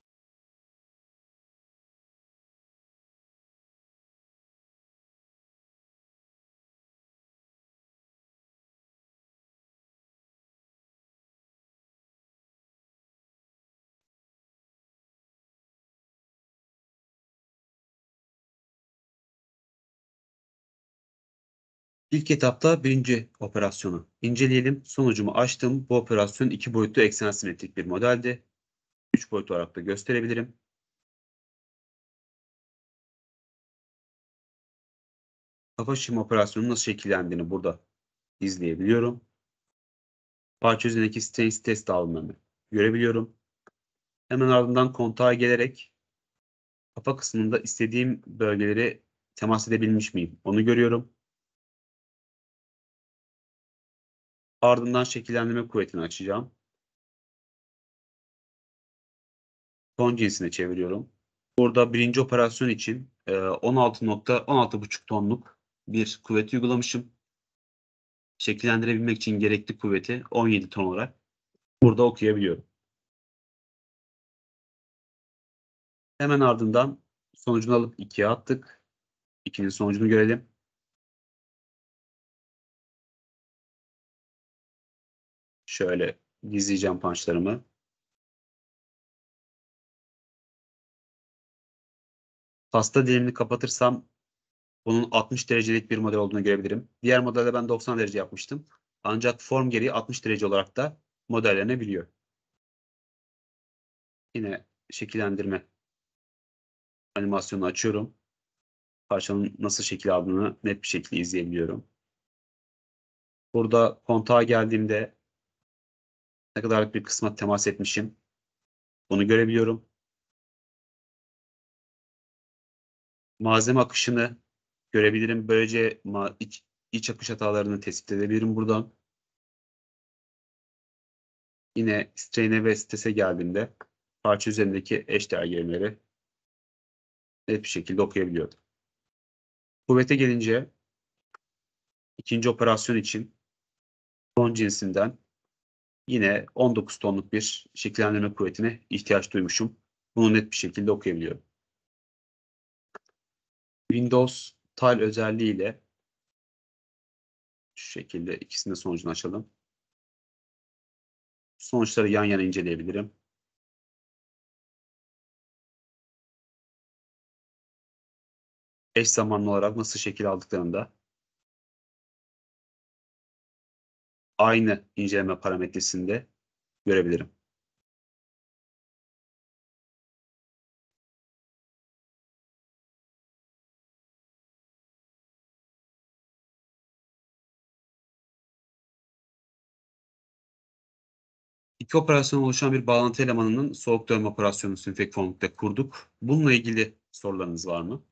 İlk etapta birinci operasyonu inceleyelim. Sonucumu açtım. Bu operasyon 2 boyutlu eksen simetrik bir modeldi. 3 boyut olarak da gösterebilirim. Kafa şişirme operasyonunun nasıl şekillendiğini burada izleyebiliyorum. Parça üzerindeki strain test dağılımlarını görebiliyorum. Hemen ardından kontağa gelerek kafa kısmında istediğim bölgeleri temas edebilmiş miyim? Onu görüyorum. Ardından şekillendirme kuvvetini açacağım. Ton cinsine çeviriyorum. Burada birinci operasyon için 16,5 tonluk bir kuvvet uygulamışım. Şekillendirebilmek için gerekli kuvveti 17 ton olarak burada okuyabiliyorum. Hemen ardından sonucunu alıp 2'ye attık. 2'nin sonucunu görelim. Şöyle gizleyeceğim punchlarımı. Pasta dilimini kapatırsam bunun 60 derecelik bir model olduğunu görebilirim. Diğer modelde ben 90 derece yapmıştım. Ancak form gereği 60 derece olarak da modellenebiliyor. Yine şekillendirme animasyonu açıyorum. Parçanın nasıl şekil aldığını net bir şekilde izleyebiliyorum. Burada kontağa geldiğimde ne kadarlık bir kısma temas etmişim. Bunu görebiliyorum. Malzeme akışını görebilirim. Böylece iç akış hatalarını tespit edebilirim buradan. Yine strain'e ve strese geldiğimde parça üzerindeki eşdeğer gerilimleri net bir şekilde okuyabiliyorum. Kuvvete gelince ikinci operasyon için ton cinsinden yine 19 tonluk bir şekillendirme kuvvetine ihtiyaç duymuşum. Bunu net bir şekilde okuyabiliyorum. Windows Tile özelliğiyle şu şekilde ikisinin de sonucunu açalım. Sonuçları yan yana inceleyebilirim. Eş zamanlı olarak nasıl şekil aldıklarını da aynı inceleme parametresinde görebilirim. İki operasyon oluşan bir bağlantı elemanının soğuk dönme operasyonunu Synfig Form'da kurduk. Bununla ilgili sorularınız var mı?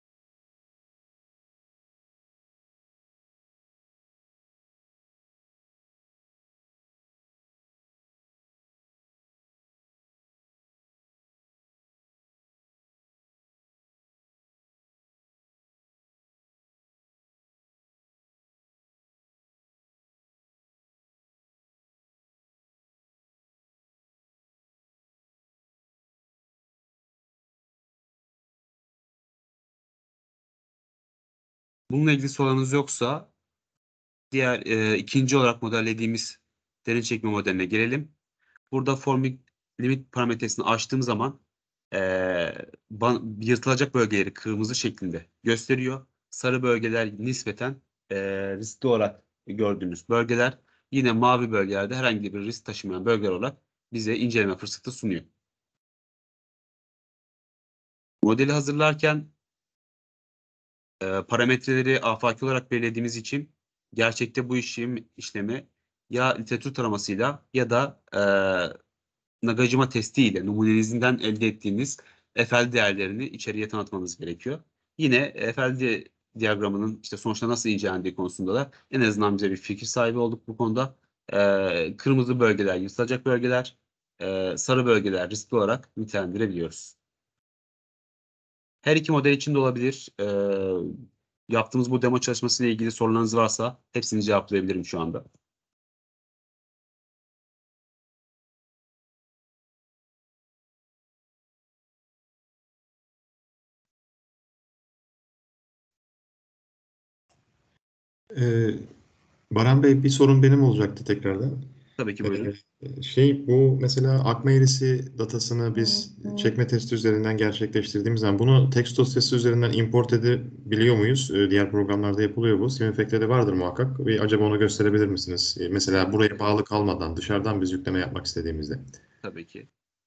Bununla ilgili sorularınız yoksa diğer ikinci olarak modellediğimiz derin çekme modeline gelelim. Burada forming limit parametresini açtığım zaman yırtılacak bölgeleri kırmızı şeklinde gösteriyor. Sarı bölgeler nispeten riskli olarak gördüğümüz bölgeler. Yine mavi bölgelerde herhangi bir risk taşımayan bölgeler olarak bize inceleme fırsatı sunuyor. Modeli hazırlarken parametreleri afaki olarak belirlediğimiz için gerçekte bu işlemi ya literatür taramasıyla ya da Nagajima testiyle numunenizden elde ettiğiniz FL değerlerini içeriye tanıtmanız gerekiyor. FL diyagramının işte sonuçta nasıl incelendiği konusunda da en azından bize bir fikir sahibi olduk bu konuda. Kırmızı bölgeler yırtılacak bölgeler, sarı bölgeler riskli olarak nitelendirebiliyoruz. Her iki model için de olabilir. Yaptığımız bu demo çalışmasıyla ilgili sorularınız varsa hepsini cevaplayabilirim şu anda. Ee, Baran Bey, bir sorun benim olacaktı tekrardan. Tabii ki buyurun. Bu mesela akma eğrisi datasını biz çekme testi üzerinden gerçekleştirdiğimiz zaman bunu text dosyası üzerinden import edebiliyor muyuz? Diğer programlarda yapılıyor bu. Simifact'te de vardır muhakkak. Bir acaba onu gösterebilir misiniz? Mesela buraya bağlı kalmadan dışarıdan biz yükleme yapmak istediğimizde. Tabii ki.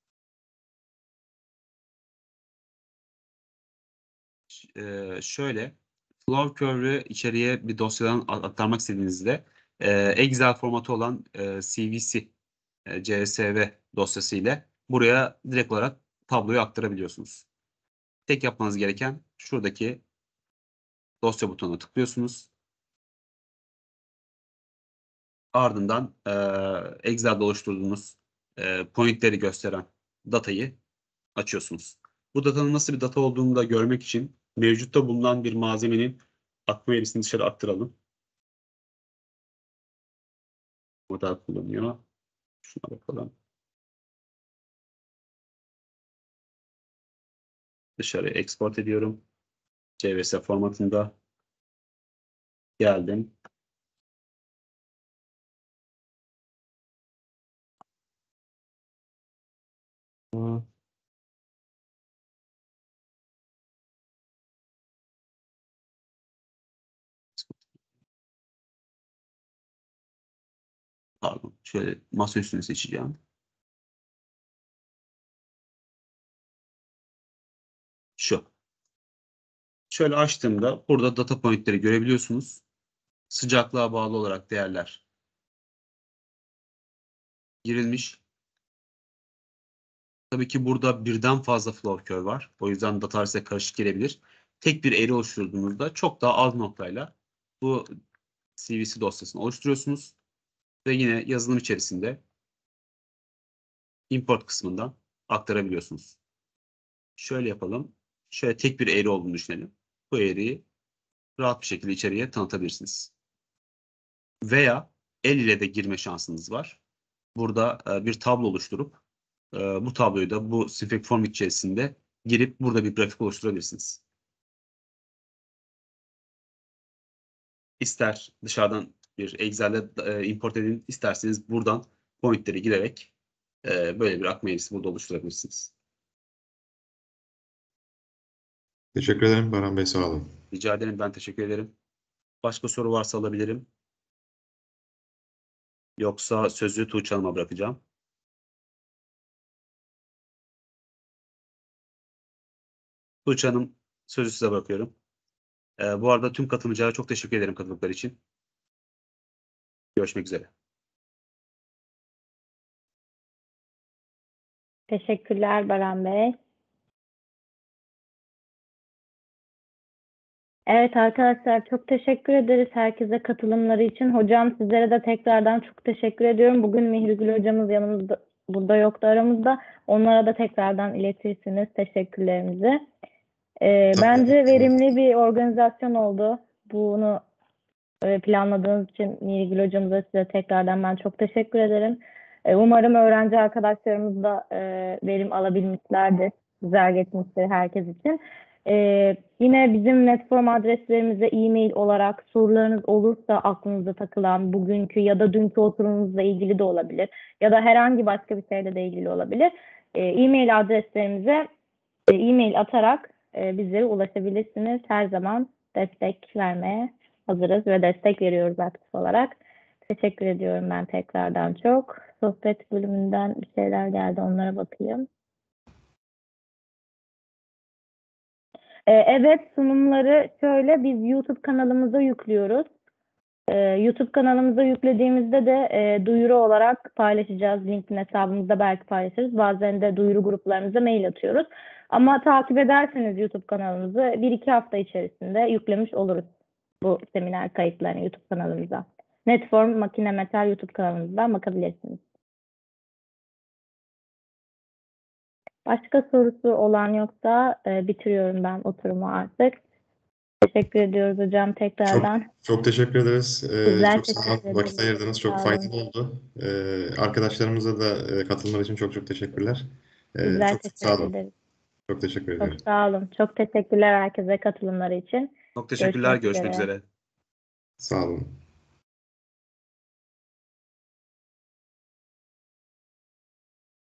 Şöyle flow curve'ü içeriye bir dosyadan aktarmak istediğinizde Excel formatı olan CVC, CSV dosyası ile buraya direkt olarak tabloyu aktarabiliyorsunuz. Tek yapmanız gereken şuradaki dosya butonuna tıklıyorsunuz. Ardından Excel'de oluşturduğunuz pointleri gösteren datayı açıyorsunuz. Bu datanın nasıl bir data olduğunu da görmek için mevcutta bulunan bir malzemenin akma eğrisini dışarı aktaralım. Model kullanıyor. Şuna bakalım. Dışarıya export ediyorum. CVS formatında geldim. Pardon. Şöyle masa üstünü seçeceğim. Şu. Şöyle açtığımda burada data pointleri görebiliyorsunuz. sıcaklığa bağlı olarak değerler girilmiş. Tabii ki burada birden fazla flow curve var. O yüzden data size karışık gelebilir. Tek bir eğri oluşturduğunuzda çok daha az noktayla bu CVC dosyasını oluşturuyorsunuz. Ve yine yazılım içerisinde import kısmından aktarabiliyorsunuz. Şöyle yapalım. Şöyle tek bir eğri olduğunu düşünelim. Bu eğriyi rahat bir şekilde içeriye tanıtabilirsiniz. Veya el ile de girme şansınız var. Burada bir tablo oluşturup bu tabloyu da bu Synfig form içerisinde girip burada bir grafik oluşturabilirsiniz. İster dışarıdan bir Excel'de import edin, isterseniz buradan pointleri girerek böyle bir akma eğrisi burada oluşturabilirsiniz. Teşekkür ederim Baran Bey, sağ olun. Rica ederim, ben teşekkür ederim. Başka soru varsa alabilirim. Yoksa sözü Tuğçe Hanım'a bırakacağım. Tuğçe Hanım, sözü size bırakıyorum. Bu arada tüm katılımcılara çok teşekkür ederim katılımları için. Görüşmek üzere. Teşekkürler Baran Bey. Evet arkadaşlar, çok teşekkür ederiz herkese katılımları için. Hocam sizlere de tekrardan çok teşekkür ediyorum. Bugün Mihrigül hocamız yanımızda, burada yoktu aramızda. Onlara da tekrardan iletirsiniz teşekkürlerimizi. Bence verimli bir organizasyon oldu. Bunu planladığınız için Mihrigül hocamıza, size tekrardan ben çok teşekkür ederim. Umarım öğrenci arkadaşlarımız da verim alabilmişlerdir. Güzel geçmiştir herkes için. Yine bizim Netform adreslerimize e-mail olarak sorularınız olursa, aklınıza takılan bugünkü ya da dünkü oturumumuzla ilgili de olabilir ya da herhangi başka bir şeyle de ilgili olabilir. E-mail adreslerimize e-mail atarak bizlere ulaşabilirsiniz. Her zaman destek vermeye hazırız ve destek veriyoruz aktif olarak. Teşekkür ediyorum ben tekrardan çok. Sohbet bölümünden bir şeyler geldi, onlara bakayım. Evet, sunumları şöyle, biz YouTube kanalımıza yüklüyoruz. YouTube kanalımıza yüklediğimizde de duyuru olarak paylaşacağız. LinkedIn hesabımızda belki paylaşırız. Bazen de duyuru gruplarımıza mail atıyoruz. Ama takip ederseniz YouTube kanalımızı 1-2 hafta içerisinde yüklemiş oluruz bu seminer kayıtlarını YouTube kanalımıza. Netform Makine Metal YouTube kanalımızdan bakabilirsiniz. Başka sorusu olan yoksa bitiriyorum ben oturumu artık. Teşekkür ediyoruz hocam tekrardan. Çok teşekkür ederiz. Çok sağ olun. teşekkür Vakit ederiz. ayırdınız. Çok Sağ olun. faydalı oldu. Arkadaşlarımıza da katılımları için çok teşekkürler. Bizler Çok sağ teşekkür olun. ederiz. Çok teşekkür Çok ederim. sağ olun. Çok teşekkürler herkese katılımları için. Çok teşekkürler. Görüşmek üzere. üzere. Sağ olun.